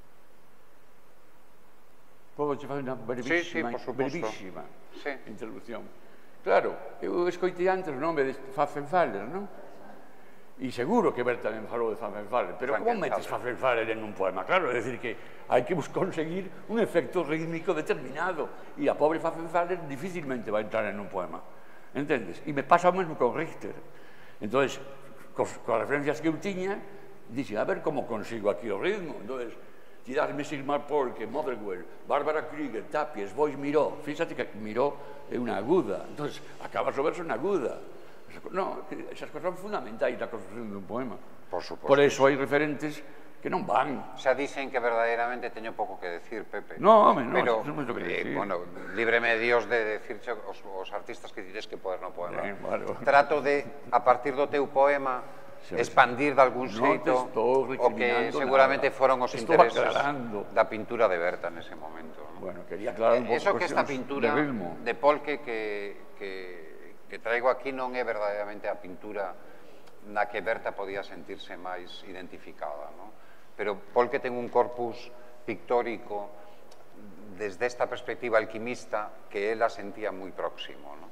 Podo che fazer unha brevísima, sí, sí, brevísima sí. introducción. Claro, eu escoitei antes o nome de Pfaffenfaller, non? E seguro que Berta me falou de Pfaffenfaller, pero como metes Pfaffenfaller en un poema? Claro, é dicir que hai que conseguir un efecto rítmico determinado e a pobre Pfaffenfaller dificilmente vai entrar en un poema, entendes? E me pasa o mesmo con Richter. Entón, cos, coas referencias que eu tiña, dixe, a ver como consigo aquí o ritmo. Entón, ti dasme Sigmar Polke, Motherwell, Bárbara Krüger, Tapies, Bois Miró. Fíxate que Miró é unha aguda, entón acabas o verso na aguda. No, esas cosas son fundamentais na construcción dun poema. Por suposto. Por eso hai referentes que non van. Xa dicen que verdadeiramente teño pouco que decir, Pepe. No, home, no, pero, non é moito que decir. Eh, bueno, líbreme Dios de decirche os, os artistas que dices que podes no poema. Eh, bueno. Trato de, a partir do teu poema, expandir de algún xeito o que seguramente nada. Foron os estou intereses aclarando. Da pintura de Berta nese momento, ¿no? Bueno, quería aclarar un pouco eso que esta pintura de ritmo de Polke que, que, que traigo aquí non é verdadeiramente a pintura na que Berta podía sentirse máis identificada, ¿no? Pero Polke ten un corpus pictórico desde esta perspectiva alquimista que ela sentía moi próximo, ¿no?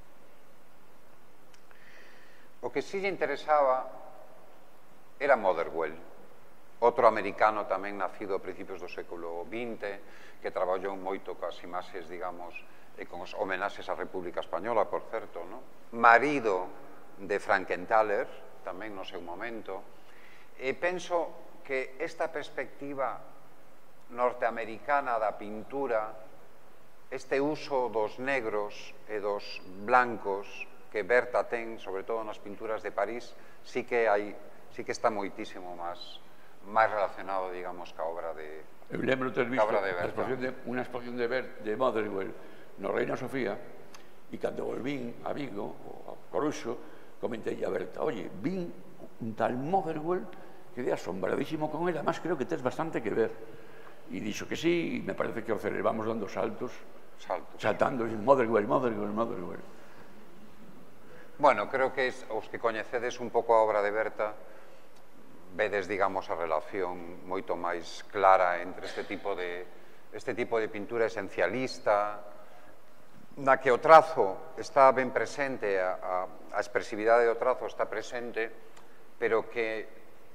O que sí lle interesaba era Motherwell, outro americano tamén nacido a principios do século vinte, que traballou moito coas imaxes, digamos, e con os homenaxes á República Española, por certo, no? Marido de Frankenthaler, tamén no seu momento, e penso que esta perspectiva norteamericana da pintura, este uso dos negros e dos blancos que Berta ten, sobre todo nas pinturas de París, sí que hai sí que está moitísimo máis máis relacionado, digamos, ca obra de Eu lembro ter visto unha exposición de, de, de Motherwell no Reina Sofía e cando volvín a Vigo, ou a Coruxo, comentei a Berta, oye, vin un tal Motherwell, quedei asombradísimo con ele, además creo que tes bastante que ver. E dixo que sí, e me parece que o celebramos dando saltos, saltos. saltando, Motherwell, Motherwell, Motherwell. Bueno, creo que es, os que coñecedes un pouco a obra de Berta vedes, digamos, a relación moito máis clara entre este tipo de este tipo de pintura esencialista na que o trazo está ben presente, a, a, a expresividade do trazo está presente, pero que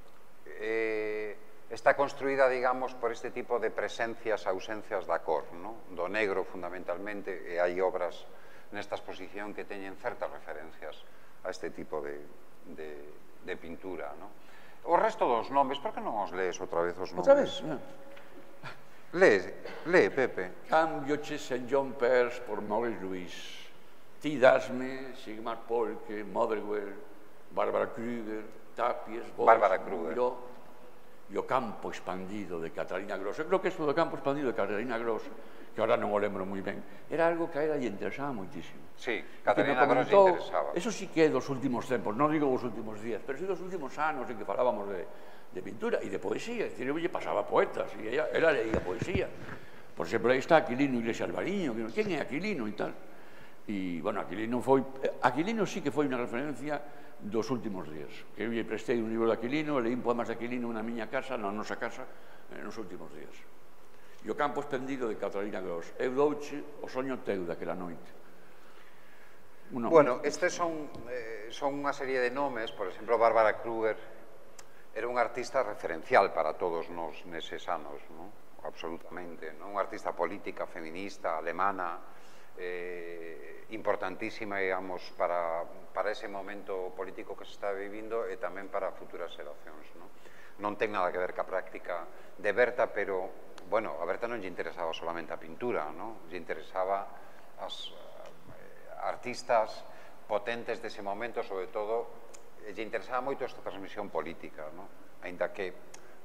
eh, está construída, digamos, por este tipo de presencias, ausencias da cor, ¿no? Do negro, fundamentalmente, e hai obras nesta exposición que teñen certas referencias a este tipo de, de, de pintura, ¿no? O resto dos nomes, por que non os lees outra vez os nomes? Outra vez? Lee, lee, Pepe. Cambioche Saint John Perse por Maurice Louis. Ti dasme Sigmar Polke, Motherwell, Bárbara Krüger, Tapies, Bárbara Krüger. E o campo expandido de Catarina Gross. Eu creo que eso do campo expandido de Catarina Gross, que ahora non o lembro moi ben, era algo que a ela lle interesaba moitísimo. Sí, Catarina Gross lle interesaba. Eso sí que é dos últimos tempos, non digo os últimos días, pero sí dos últimos anos en que falábamos de, de pintura e de poesía. Es decir, eu lle pasaba poetas e ella, ela leía poesía. Por exemplo, aí está Aquilino Iglesias Albariño, que quen é Aquilino e tal. E, bueno, Aquilino foi... Aquilino sí que foi unha referencia dos últimos días. Eu lle prestei un libro de Aquilino, leí poemas de Aquilino na miña casa, na nosa casa, nos últimos días. E o campo expendido de Catarina Gross. Eu douche o soño teu daquela noite. Uno, bueno, estes son, eh, son unha serie de nomes, por exemplo, Bárbara Krüger era unha artista referencial para todos nos neses anos, ¿no? Absolutamente, ¿no? Unha artista política, feminista, alemana, eh, importantísima, digamos, para, para ese momento político que se está vivindo e tamén para futuras xeracións, ¿no? Non ten nada que ver ca práctica de Berta, pero, bueno, a Berta non lle interesaba solamente a pintura, ¿no? Lle interesaba as eh, artistas potentes dese momento, sobre todo, lle interesaba moito esta transmisión política, ¿no? Ainda que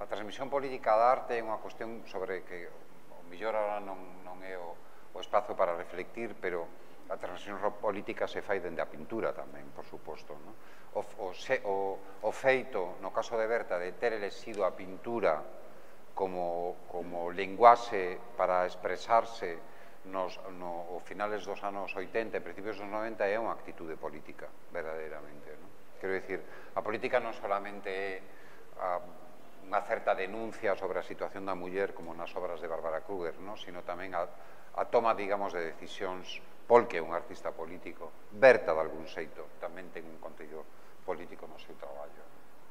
a transmisión política da arte é unha cuestión sobre que o mellor ahora non, non é o, o espazo para reflectir, pero a transmisión política se fai dende a pintura tamén, por suposto, no? O, o, se, o, o feito, no caso de Berta, de ter elexido a pintura como, como linguaxe para expresarse nos no, finales dos anos oitenta e principios dos noventa é unha actitude política, verdadeiramente, no? Quero dicir, a política non solamente é a, unha certa denuncia sobre a situación da muller como nas obras de Bárbara Kruger, no? Sino tamén a, a toma, digamos, de decisións. Paul, que é un artista político, Berta, de algún xeito, tamén ten un contido político no seu traballo.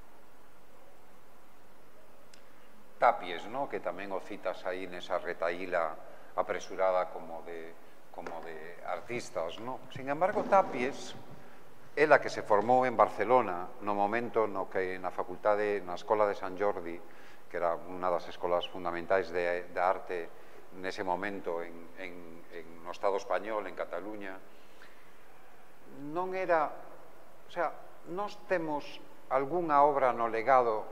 Tapies, no? Que tamén o citas aí nesa retaíla apresurada como de, como de artistas, no? Sin embargo, Tapies é la que se formou en Barcelona no momento no que na facultade, na Escola de San Jordi, que era unha das escolas fundamentais de, de arte nese momento en, en, en no Estado español, en Cataluña, non era, o sea, nós temos algunha obra no legado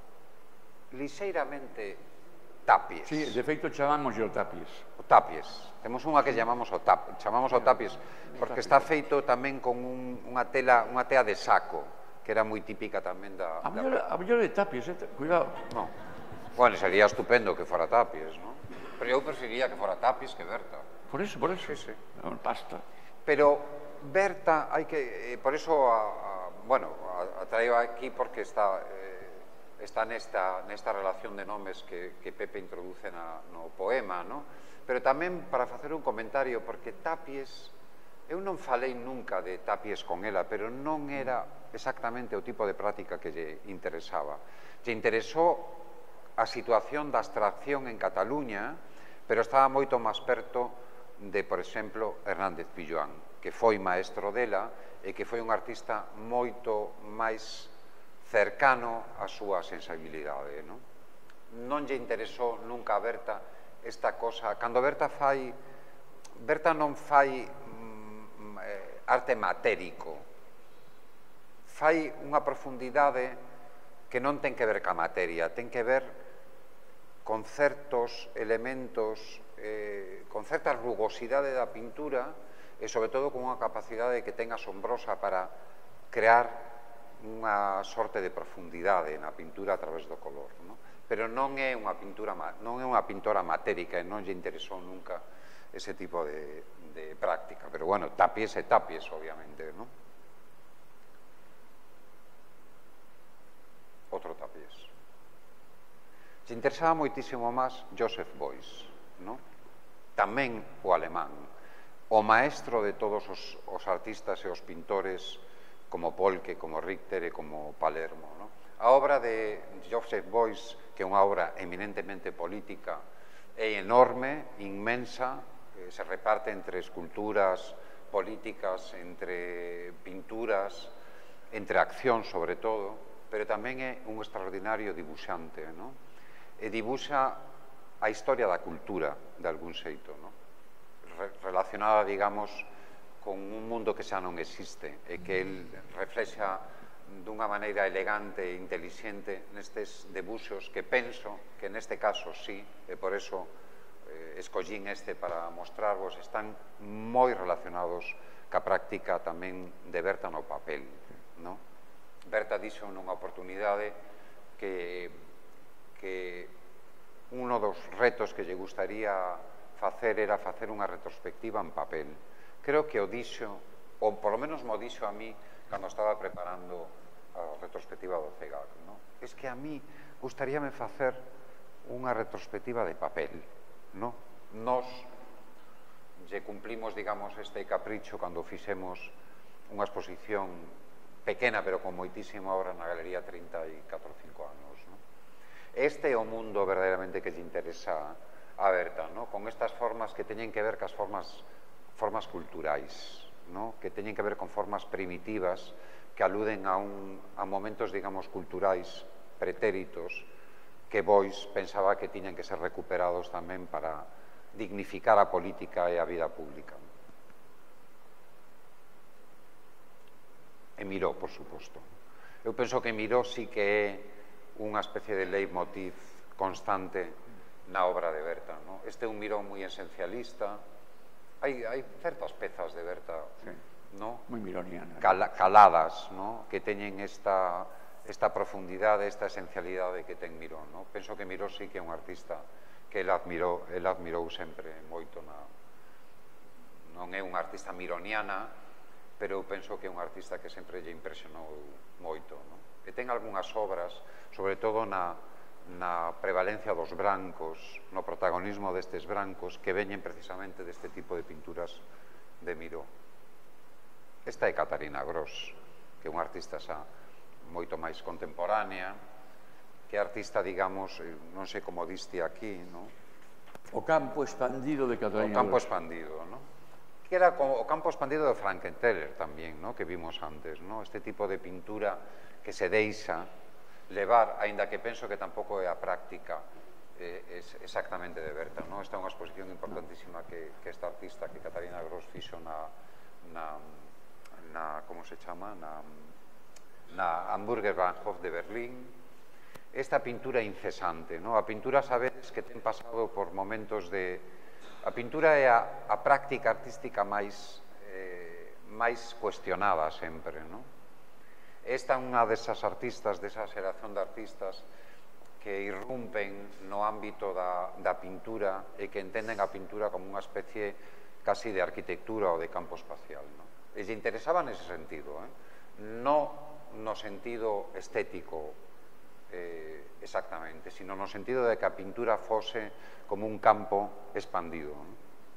lixeiramente Tapies. Sí, de feito chamamos o Tapies. O Tapies. Temos unha que chamamos o Tapies, chamamos o Tapies porque está feito tamén con un, unha tela, unha tea de saco, que era moi típica tamén da... A mellor, a mellor de Tapies, eh? Cuidado. No. Bueno, sería estupendo que fora Tapies, ¿no? Pero eu preferiría que fora Tapies que Berta. Por eso, por eso. Sí, sí. Basta. Pero Berta, hai que... Eh, por eso, a, a, bueno, a, a traio aquí porque está... Eh, está nesta, nesta relación de nomes que, que Pepe introduce na, no poema, no? Pero tamén para facer un comentario, porque Tapies, eu non falei nunca de Tapies con ela, pero non era exactamente o tipo de práctica que lle interesaba. Lle interesou a situación da abstracción en Cataluña, pero estaba moito máis perto de, por exemplo, Hernández Pilloán, que foi maestro dela e que foi un artista moito máis cercano á súa sensibilidade, non? Non lle interesou nunca a Berta esta cosa. Cando Berta fai... Berta non fai mm, eh, arte matérico. Fai unha profundidade que non ten que ver ca materia, ten que ver con certos elementos, eh, con certa rugosidade da pintura e, sobre todo, con unha capacidade que ten asombrosa para crear unha sorte de profundidade na pintura a través do color, no? Pero non é unha pintura, non é unha pintora matérica e non lle interesou nunca ese tipo de, de práctica. Pero, bueno, Tapies e Tapies, obviamente, no? Outro Tapies. Lle interesaba moitísimo máis Joseph Beuys, no? Tamén o alemán, o maestro de todos os, os artistas e os pintores como Polke, como Richter e como Palermo, no? A obra de Joseph Beuys, que é unha obra eminentemente política, é enorme, inmensa, eh, se reparte entre esculturas políticas, entre pinturas, entre acción, sobre todo, pero tamén é un extraordinario dibuixante, no? E dibuxa a historia da cultura, de algún xeito, no? Re relacionada, digamos, con un mundo que xa non existe e que el reflexa dunha maneira elegante e intelixente nestes debuxos que penso que neste caso sí, e por eso eh, escollín este para mostrarvos, están moi relacionados ca práctica tamén de Berta no papel, no? Berta dixo nunha oportunidade que, que uno dos retos que lle gustaría facer era facer unha retrospectiva en papel. Creo que o dixo, ou por lo menos mo dixo a mí cando estaba preparando a retrospectiva do C E G A C, no? Es que a mí gustaríame facer unha retrospectiva de papel, no? Nos lle cumplimos, digamos, este capricho cando fixemos unha exposición pequena, pero con moitísima obra na Galería trinta e catro, cinco anos, no? Este é o mundo verdadeiramente que lle interesa a Berta, no? Con estas formas que teñen que ver cas formas formas culturais, ¿no? Que teñen que ver con formas primitivas que aluden a, un, a momentos, digamos, culturais pretéritos que Beuys pensaba que tiñan que ser recuperados tamén para dignificar a política e a vida pública. E Miró, por suposto. Eu penso que Miró sí que é unha especie de leitmotiv constante na obra de Berta, no? Este é un mirón moi esencialista. Hai, hai certas pezas de Berta, Sí. no? Moi mironiana. Cala, caladas, no? Que teñen esta, esta profundidade, esta esencialidade que ten Miró, no? Penso que Miró sí que é un artista que ele admirou, ele admirou sempre moito na... Non é un artista mironiana, pero eu penso que é un artista que sempre lle impresionou moito, no? E ten algunhas obras, sobre todo na, na prevalencia dos brancos, no protagonismo destes brancos, que veñen precisamente deste tipo de pinturas de Miró. Esta é Catarina Gros, que é unha artista xa moito máis contemporánea, que é artista, digamos, non sei como diste aquí, no? O campo expandido de Catarina O campo Gros. expandido, no? Que era como o campo expandido de Frankenthaler tamén, no? Que vimos antes, no? Este tipo de pintura que se deixa levar, aínda que penso que tampouco é a práctica eh, es exactamente de Berta, no? Esta é unha exposición importantísima que, que esta artista, que Catarina Gros fixo na, na, na como se chama, na, na Hamburger Bahnhof de Berlín. Esta pintura incesante, no? A pintura, sabedes que ten pasado por momentos de... A pintura é a, a práctica artística máis, eh, máis cuestionada sempre, no? Esta é unha desas artistas, desa xeración de artistas que irrumpen no ámbito da, da pintura e que entenden a pintura como unha especie casi de arquitectura ou de campo espacial, no? E lle interesaba nese sentido, eh? No no sentido estético eh, exactamente, sino no sentido de que a pintura fose como un campo expandido, no?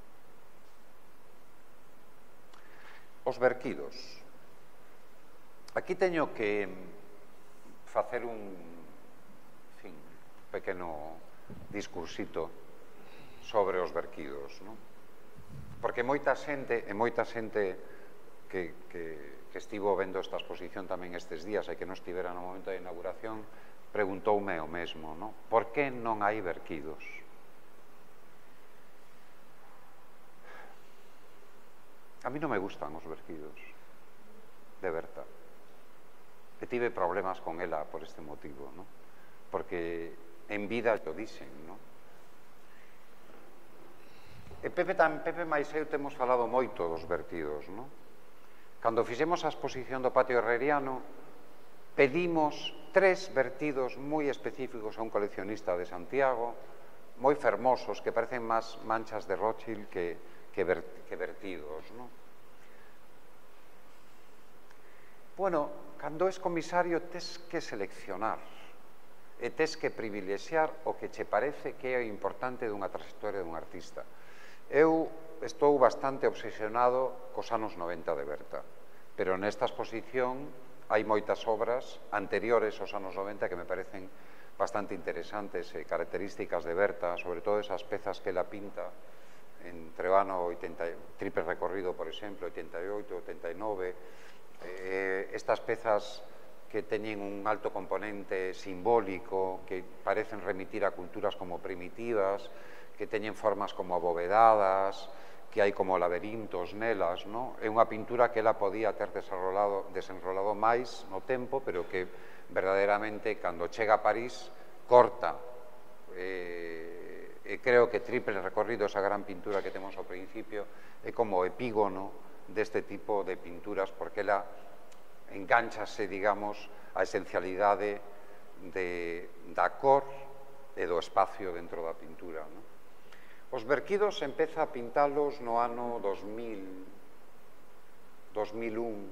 Os verquidos. Aquí teño que facer un, en fin, pequeno discursito sobre os verquidos, no? Porque moita xente, e moita xente que, que, que estivo vendo esta exposición tamén estes días e que non estivera no momento da inauguración, preguntoume o mesmo, no? Por que non hai verquidos? A mí non me gustan os verquidos de Berta. E tive problemas con ela por este motivo, no? Porque en vida yo dixen, no? E Pepe, tan, Pepe máis eu temos falado moito dos vertidos, no? Cando fixemos a exposición do Patio Herreriano, pedimos tres vertidos moi específicos a un coleccionista de Santiago, moi fermosos, que parecen máis manchas de Rothschild que, que, ver, que vertidos, no? Bueno, cando és comisario tes que seleccionar e tes que privilexiar o que che parece que é importante dunha trayectoria dun artista. Eu estou bastante obsesionado cos anos noventa de Berta, pero nesta exposición hai moitas obras anteriores aos anos noventa que me parecen bastante interesantes e características de Berta, sobre todo esas pezas que ela pinta entre o ano oitenta, triple recorrido, por exemplo, oitenta e oito, oitenta e nove, eh, estas pezas que teñen un alto componente simbólico, que parecen remitir a culturas como primitivas, que teñen formas como abovedadas, que hai como laberintos nelas, no? É unha pintura que ela podía ter desenrolado, desenrolado máis no tempo, pero que verdadeiramente, cando chega a París, corta. Eh, e creo que Triple Recorrido, esa gran pintura que temos ao principio, é como epígono deste tipo de pinturas, porque ela enganchase, digamos, a esencialidade de, da cor e do espacio dentro da pintura, no? Os verquidos empeza a pintalos no ano dos mil, dos mil un.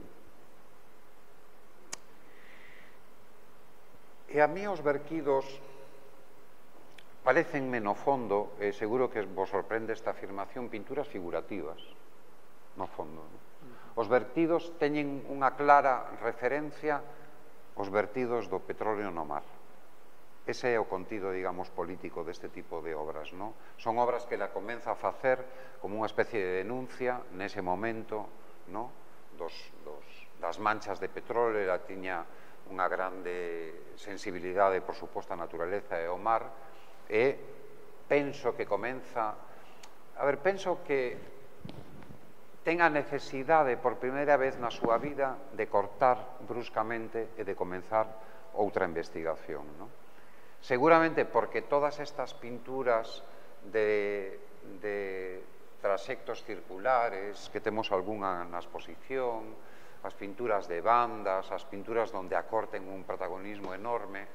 E a mí os verquidos parecenme no fondo, e seguro que vos sorprende esta afirmación, pinturas figurativas, no fondo, no? Os vertidos teñen unha clara referencia aos vertidos do petróleo no mar. Ese é o contido, digamos, político deste tipo de obras, no? Son obras que ela comeza a facer como unha especie de denuncia nese momento, no? Dos, dos, das manchas de petróleo. Ela tiña unha grande sensibilidade, por suposto, a naturaleza e ao mar, e penso que comeza... A ver, penso que ten a necesidade, por primeira vez na súa vida, de cortar bruscamente e de comenzar outra investigación, non? Seguramente porque todas estas pinturas de, de trasectos circulares, que temos algunha na exposición, as pinturas de bandas, as pinturas donde a cor ten un protagonismo enorme,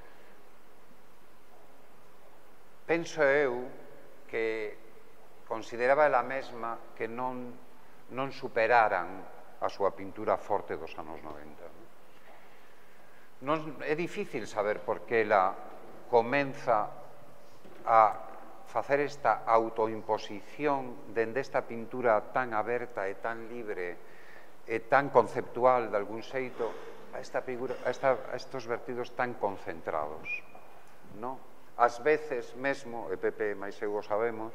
penso eu que consideraba ela mesma que non, non superaran a súa pintura forte dos anos noventa. Non, é difícil saber por que ela comeza a facer esta autoimposición dende esta pintura tan aberta e tan libre e tan conceptual de algún xeito a, esta figura, a, esta, a estos vertidos tan concentrados, non? Ás veces mesmo, e Pepe máis eu o sabemos,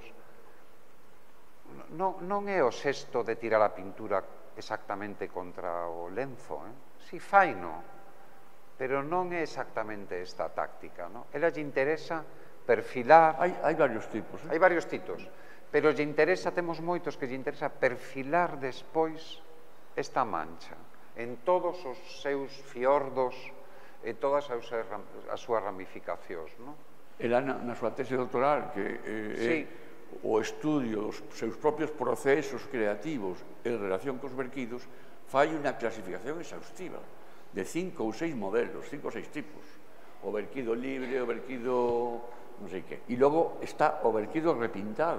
non, non é o xesto de tirar a pintura exactamente contra o lenzo, eh? Si faino, pero non é exactamente esta táctica, non? Ela lle interesa perfilar... Hai, hai varios tipos, eh? Hai varios tipos, pero lle interesa, temos moitos que lle interesa perfilar despois esta mancha en todos os seus fiordos e todas as, as súas ramificacións, non? Ela na, na súa tese doctoral, que eh, sí. é o estudio dos seus propios procesos creativos en relación cos verquidos, fai unha clasificación exhaustiva de cinco ou seis modelos, cinco ou seis tipos. O verquido libre, o verquido non sei que. E logo está o verquido repintado.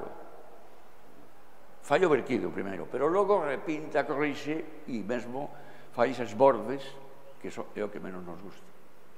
Fai o verquido primeiro, pero logo repinta, corrixe e mesmo fai eses bordes, que é o que menos nos gusta.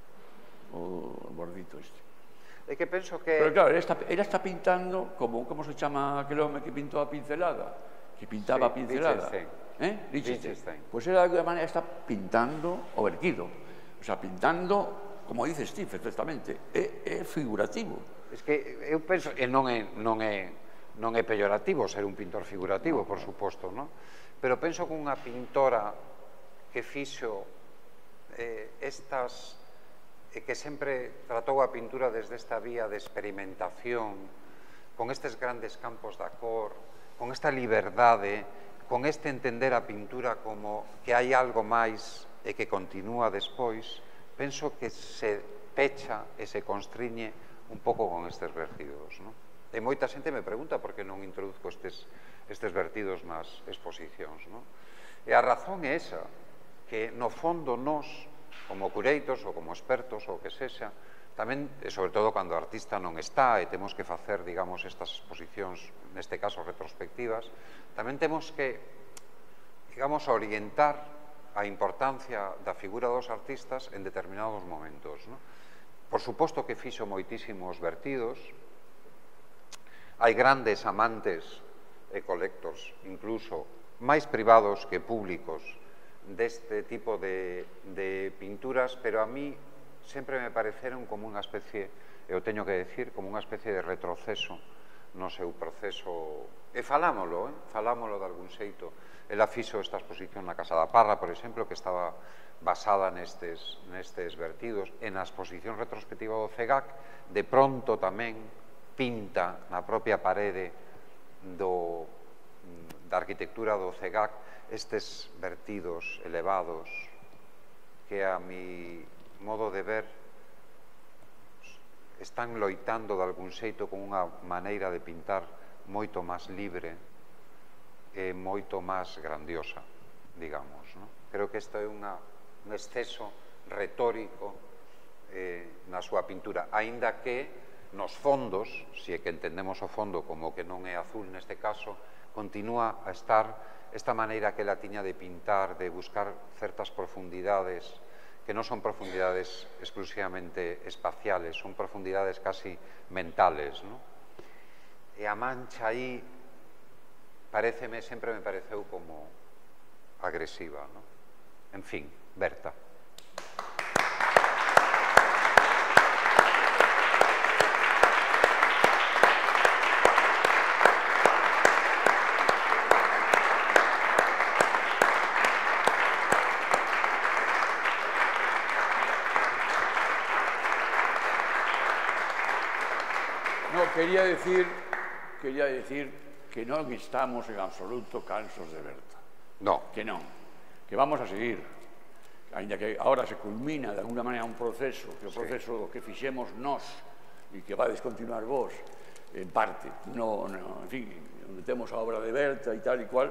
O bordito este. É que penso que... Pero claro, ela está, ela está pintando como, como se chama aquel home que pintou a pincelada, que pintaba sí, a pincelada. Lichtenstein. Eh? Lichtenstein. Pois pues ela de alguma maneira está pintando o verquido. O sea, pintando, como dice Steve, perfectamente, é, é figurativo. Es que eu penso, e non é, non é, non é pejorativo ser un pintor figurativo, no, por suposto, non? Pero penso que unha pintora que fixo eh, estas... e que sempre tratou a pintura desde esta vía de experimentación, con estes grandes campos da cor, con esta liberdade, con este entender a pintura como que hai algo máis e que continúa despois, penso que se pecha e se constriñe un pouco con estes vertidos, non? E moita xente me pregunta por que non introduzco estes, estes vertidos nas exposicións, non? E a razón é esa, que no fondo nos, como cureitos ou como expertos ou que sexa, tamén, e sobre todo cando o artista non está e temos que facer, digamos, estas exposicións, neste caso retrospectivas, tamén temos que, digamos, orientar a importancia da figura dos artistas en determinados momentos, non? Por suposto que fixo moitísimos vertidos, hai grandes amantes e colectors, incluso máis privados que públicos, deste tipo de, de pinturas, pero a mí sempre me pareceron como unha especie, eu teño que decir, como unha especie de retroceso no seu proceso, e falámolo, eh? falámolo de algún xeito. Ela fixo esta exposición na Casa da Parra, por exemplo, que estaba basada nestes, nestes vertidos, e na exposición retrospectiva do CEGAC, de pronto tamén pinta na propia parede do, da arquitectura do CEGAC estes vertidos elevados que a mi modo de ver están loitando de algún xeito con unha maneira de pintar moito máis libre e moito máis grandiosa, digamos, non? Creo que isto é unha, un exceso retórico eh, na súa pintura, aínda que nos fondos, se é que entendemos o fondo como que non é azul neste caso, continúa a estar esta maneira que ela tiña de pintar, de buscar certas profundidades que non son profundidades exclusivamente espaciales, son profundidades casi mentales, non? E a mancha aí pareceme, sempre me pareceu como agresiva, non? En fin, Berta. Quería decir, quería decir que non estamos en absoluto cansos de Berta. No. Que non, que vamos a seguir. ainda que agora se culmina de alguna maneira un proceso, que o proceso que fixemos nós e que vai descontinuar vos, en parte, no, no, en fin, onde temos a obra de Berta e tal e cual,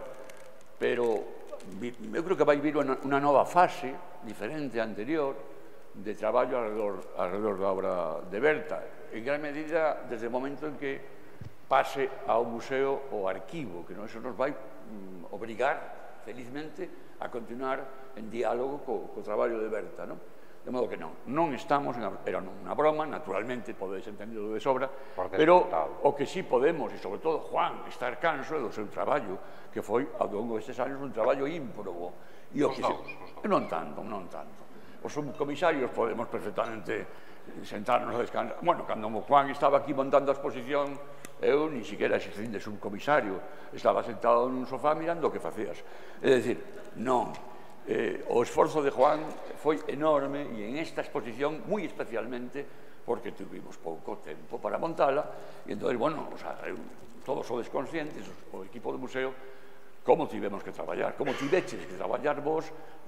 pero eu creo que vai vir unha, unha nova fase, diferente a anterior, de traballo alrededor, alrededor da obra de Berta, en gran medida desde o momento en que pase ao museo o arquivo, que non eso nos vai mm, obrigar, felizmente, a continuar en diálogo co, co traballo de Berta, non? De modo que non, non estamos, era unha broma, naturalmente podedes entenderlo de sobra, pero o que sí podemos, e sobre todo Juan, estar canso do seu traballo, que foi ao longo destes anos un traballo ímprobo. E o que se, non tanto, non tanto. Os subcomisarios podemos perfectamente sentarnos a descansar. Bueno, cando Juan estaba aquí montando a exposición, eu ni siquiera exercín de subcomisario, estaba sentado nun sofá mirando o que facías. É dicir, non, eh, o esforzo de Juan foi enorme e en esta exposición moi especialmente porque tuvimos pouco tempo para montala e entón, bueno, o sea, eu, todos sodes conscientes, o equipo do museo, como tivemos que traballar, como tiveches que traballar vos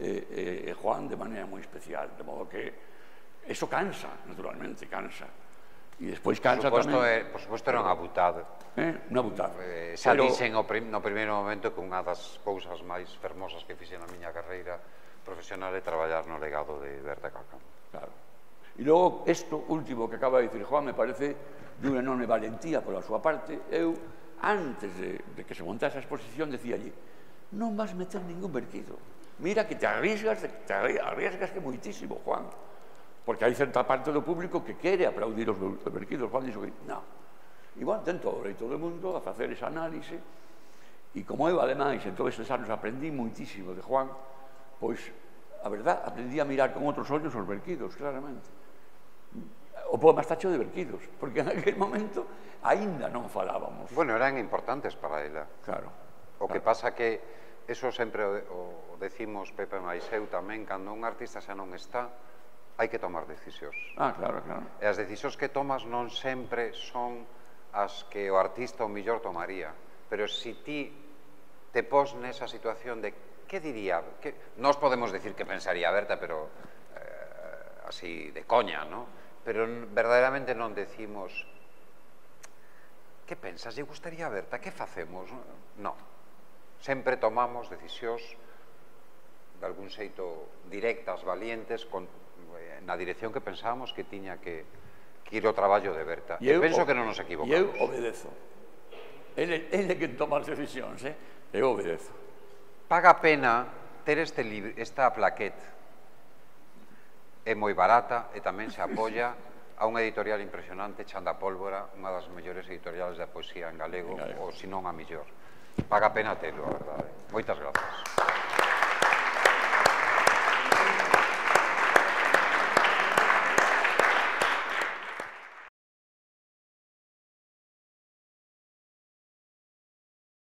e eh, eh, Juan de maneira moi especial, de modo que eso cansa, naturalmente, cansa. E despois cansa por supuesto, tamén. É, por suposto era unha butada. Eh, unha butada. Eh, xa pero... dixen no, prim, no primeiro momento que unha das cousas máis fermosas que fixen na miña carreira profesional é traballar no legado de Berta Cáccamo. Claro. E logo, isto último que acaba de dicir Juan me parece de unha enorme valentía pola súa parte. Eu, antes de, de que se montase a exposición, decía allí, non vas meter ningún vertido. Mira que te arriesgas, te arriesgas que moitísimo, Juan. Porque hai certa parte do público que quere aplaudir os vertidos. Juan dixo que, non. E, bueno, ten todo o dereito do mundo a facer esa análise. E como eu, ademais, en todos estes anos aprendí moitísimo de Juan, pois, a verdad, aprendí a mirar con outros ollos os vertidos, claramente. O poema está cheo de vertidos, porque en aquel momento aínda non falábamos. Bueno, eran importantes para ela. Claro. O que pasa que, eso sempre o decimos Pepe máis eu tamén, cando un artista xa non está, hai que tomar decisións. Ah, claro, claro. E as decisións que tomas non sempre son as que o artista o millor tomaría, pero se ti te pos nesa situación de que diría, que nós podemos decir que pensaría Berta, pero eh, así de coña, ¿no? Pero verdadeiramente non decimos que pensas, lle gustaría Berta, que facemos? Non, sempre tomamos decisións de algún xeito directas, valientes, con, na dirección que pensábamos que tiña que, que ir o traballo de Berta. E penso que non nos equivocamos. E eu obedezo. Ele, ele que toma as decisións, eh? Eu obedezo. Paga pena ter este libro, esta plaqueta. É moi barata e tamén se apoia a unha editorial impresionante, Chanda Pólvora, unha das mellores editoriales da poesía en galego, ou se non a mellor. Paga pena telo, a verdade. Moitas grazas.